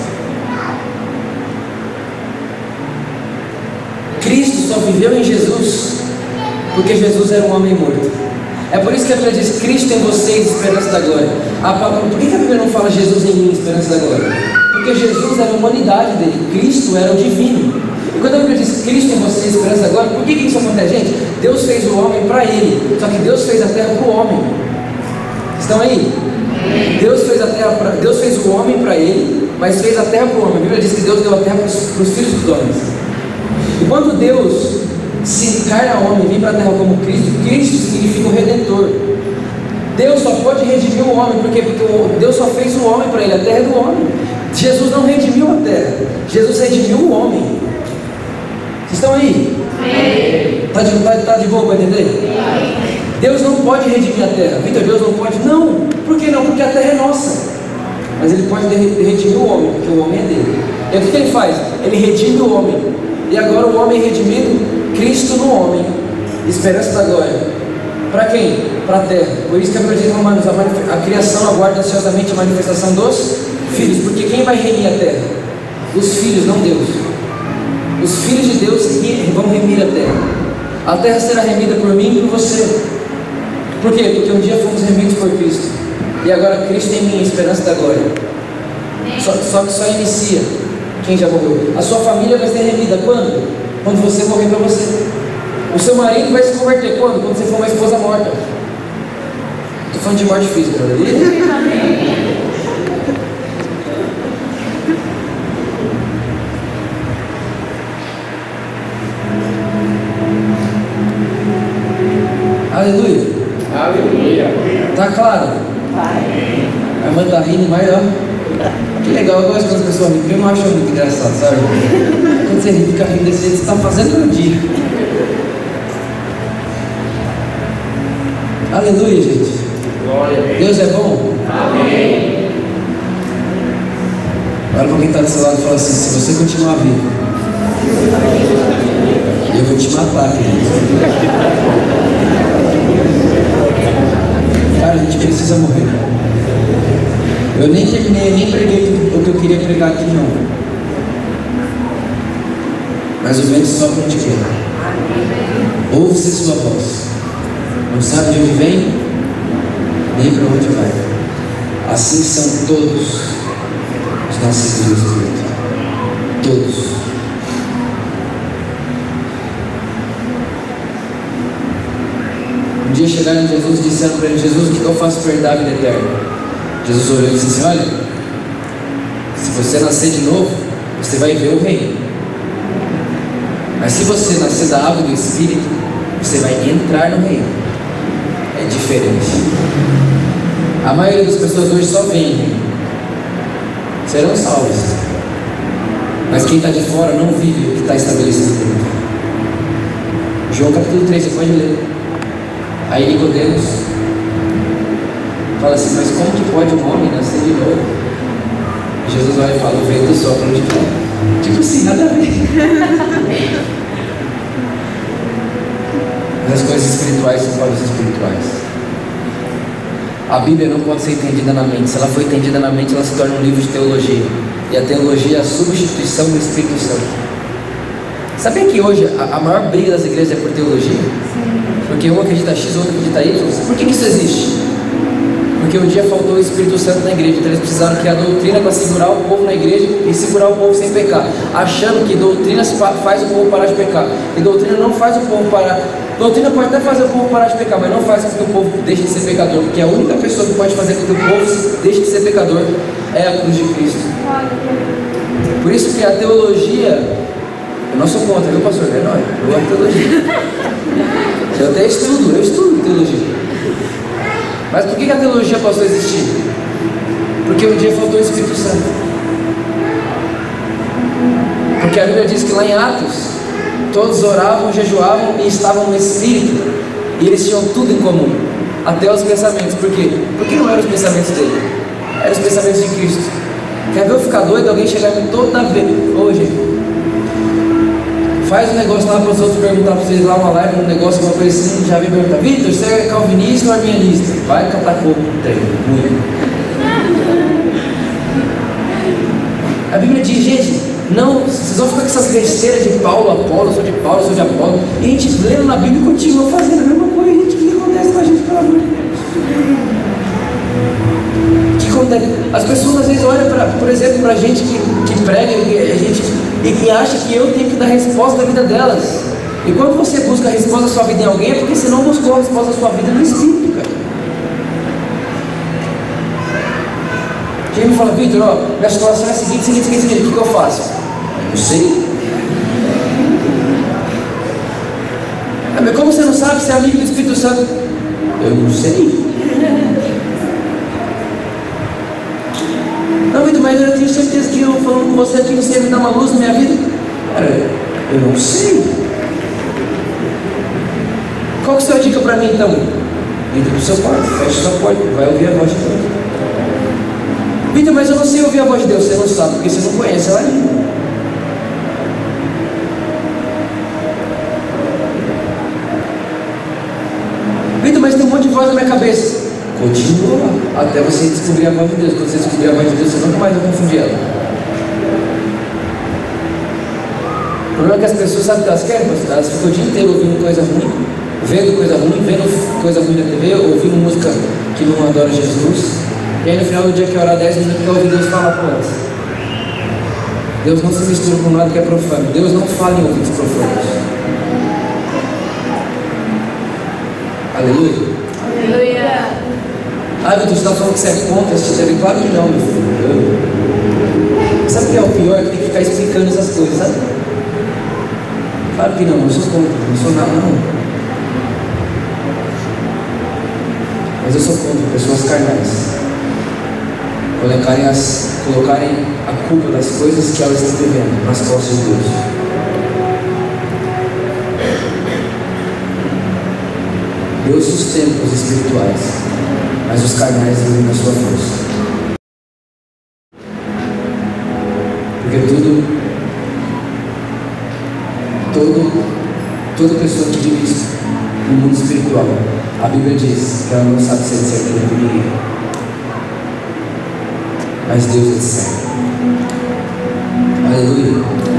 Cristo só viveu em Jesus porque Jesus era um homem morto. É por isso que a Bíblia diz: Cristo em vocês, esperança da glória. A palavra, por que a Bíblia não fala Jesus em mim, esperança da glória? Porque Jesus era a humanidade dele, Cristo era o divino. E quando a Bíblia diz Cristo em vocês, esperança da glória, por que, que isso acontece, gente? Deus fez o homem para ele, só que Deus fez a terra para o homem. Estão aí? Deus fez a terra pra, Deus fez o homem para ele, mas fez a terra para o homem. A Bíblia diz que Deus deu a terra para os filhos dos homens. E quando Deus se encarna homem e vem para a terra como Cristo, Cristo significa o Redentor. Deus só pode redimir o homem, porque, porque Deus só fez o homem para ele, a terra é do homem. Jesus não redimiu a terra, Jesus redimiu o homem. Vocês estão aí? Está de, tá, tá de boa para entender? Deus não pode redimir a terra. Vitor, Deus não pode? Não. Por que não? Porque a terra é nossa. Mas ele pode redimir o homem, porque o homem é dele. E o que ele faz? Ele redime o homem. E agora o homem é redimido, Cristo no homem, esperança da glória. Para quem? Para a terra. Por isso que a Bíblia diz em Romanos: a, a criação aguarda ansiosamente a manifestação dos filhos. Porque quem vai remir a terra? Os filhos, não Deus. Os filhos de Deus vão remir a terra. A terra será remida por mim e por você. Por quê? Porque um dia fomos remidos por Cristo. E agora Cristo em mim, esperança da glória. Só, só que só inicia quem já morreu. A sua família vai ser remida quando? Quando você morrer para você. O seu marido vai se converter quando? Quando você for uma esposa morta. Estou falando de morte física, aleluia. Aleluia. Aleluia. Tá claro? Amém. A irmã tá rindo, mas ó. Que legal, eu gosto quando as pessoas riem, porque eu não acho muito engraçado, sabe? Quando você ri, fica rindo desse jeito, você está fazendo um dia. Aleluia, gente. Glória a Deus. Deus é bom? Amém. Olha para quem está do seu lado e fala assim: se você continuar vivo, eu vou te matar, querido. Cara, a gente precisa morrer. Eu nem terminei, nem preguei o que eu queria pregar aqui, não. Mas o vento sopra onde quer. Ouve-se sua voz. Não sabe de onde vem, nem para onde vai. Assim são todos os nascidos do Espírito. Todos. Um dia chegaram em Jesus e disseram para ele: Jesus, o que eu faço para herdar a vida eterna? Jesus olhou e disse assim: olha, se você nascer de novo, você vai ver o reino. Mas se você nascer da água do Espírito, você vai entrar no reino. É diferente. A maioria das pessoas hoje só vem reino. Serão salvos. Mas quem está de fora não vive o que está estabelecido dentro. João capítulo três, você pode ler. Aí Nicodemos fala assim: mas como que pode um homem nascer de novo? E Jesus vai e fala: o vento sopra onde quer. Tipo assim, nada a ver. Mas as coisas espirituais são para os espirituais. A Bíblia não pode ser entendida na mente. Se ela for entendida na mente, ela se torna um livro de teologia. E a teologia é a substituição do Espírito Santo. Sabia que hoje a, a maior briga das igrejas é por teologia? Porque um acredita X, outro acredita Y. Por que, que isso existe? Porque um dia faltou o Espírito Santo na igreja. Então eles precisaram criar doutrina para segurar o povo na igreja e segurar o povo sem pecar, achando que doutrina faz o povo parar de pecar. E doutrina não faz o povo parar. Doutrina pode até fazer o povo parar de pecar, mas não faz com que o povo deixe de ser pecador. Porque a única pessoa que pode fazer com que o povo deixe de ser pecador é a cruz de Cristo. Por isso que a teologia, eu não sou contra, viu, pastor? É nóis, eu gosto de teologia. Eu até estudo, eu estudo teologia. Mas por que a teologia passou a existir? Porque um dia faltou o Espírito Santo. Porque a Bíblia diz que lá em Atos, todos oravam, jejuavam e estavam no Espírito. E eles tinham tudo em comum, até os pensamentos. Por quê? Porque não eram os pensamentos dele, eram os pensamentos de Cristo. Quer ver eu ficar doido? Alguém chegar em toda vez: ô gente, faz um negócio lá para os outros perguntar para vocês lá, uma live, um negócio, uma coisa assim, já vem perguntar: Vitor, você é calvinista ou arminianista? Vai catar coco no treino, muito. A Bíblia diz: gente, não, vocês vão ficar com essas besteiras de Paulo, Apolo, eu sou de Paulo, eu sou de Apolo. E a gente lendo na Bíblia e continua fazendo a mesma coisa. Gente, o que acontece com a gente, pelo amor de Deus? O que acontece? As pessoas às vezes olham, pra, por exemplo, para a gente que, que prega e, a gente, e, e acha que eu tenho que dar resposta da vida delas. E quando você busca a resposta da sua vida em alguém, é porque você não buscou a resposta da sua vida no Espírito, cara. Quem me fala: Vitor, ó, minha situação é a seguinte, seguinte, seguinte, seguinte, o que, que eu faço? Eu não sei. Ah, mas como você não sabe se é amigo do Espírito Santo? Eu não sei. Não, Vitor, mas eu tenho certeza que eu falando com você aqui, você ia me dar uma luz na minha vida. Cara, eu não sei. Qual que é a sua dica para mim então? Entra pro seu quarto, fecha sua porta, vai ouvir a voz de Deus. Vitor, mas eu não sei ouvir a voz de Deus. Você não sabe, porque você não conhece ela ainda. Vitor, mas tem um monte de voz na minha cabeça. Continua lá, até você descobrir a voz de Deus. Quando você descobrir a voz de Deus, você nunca mais vai confundir ela. O problema é que as pessoas sabem o que elas querem, elas ficam o dia inteiro ouvindo coisa ruim, vendo coisa ruim, vendo coisa ruim na T V, ouvindo música que não adora Jesus, E aí no final do dia quer orar dez minutos, quer ouvir Deus falar com elas. Deus não se mistura com nada que é profano. Deus não fala em ouvidos profanos. Aleluia. Aleluia. Ah, Vitor, você está falando que você é contra esse T V? Claro que não, meu filho. Eu... Sabe o que é o pior? É que tem que ficar explicando essas coisas, sabe? Claro que não, eu sou contra, não sou nada, não. Mas eu sou contra pessoas carnais colocarem, as, colocarem a culpa das coisas que elas estão vivendo nas costas de Deus. Deus sustenta os espirituais, mas os carnais vivem na sua força. Porque tudo, todo, toda pessoa que vive no mundo espiritual, a Bíblia diz que ela não sabe ser discernida por ninguém, mas Deus é discerne. Aleluia.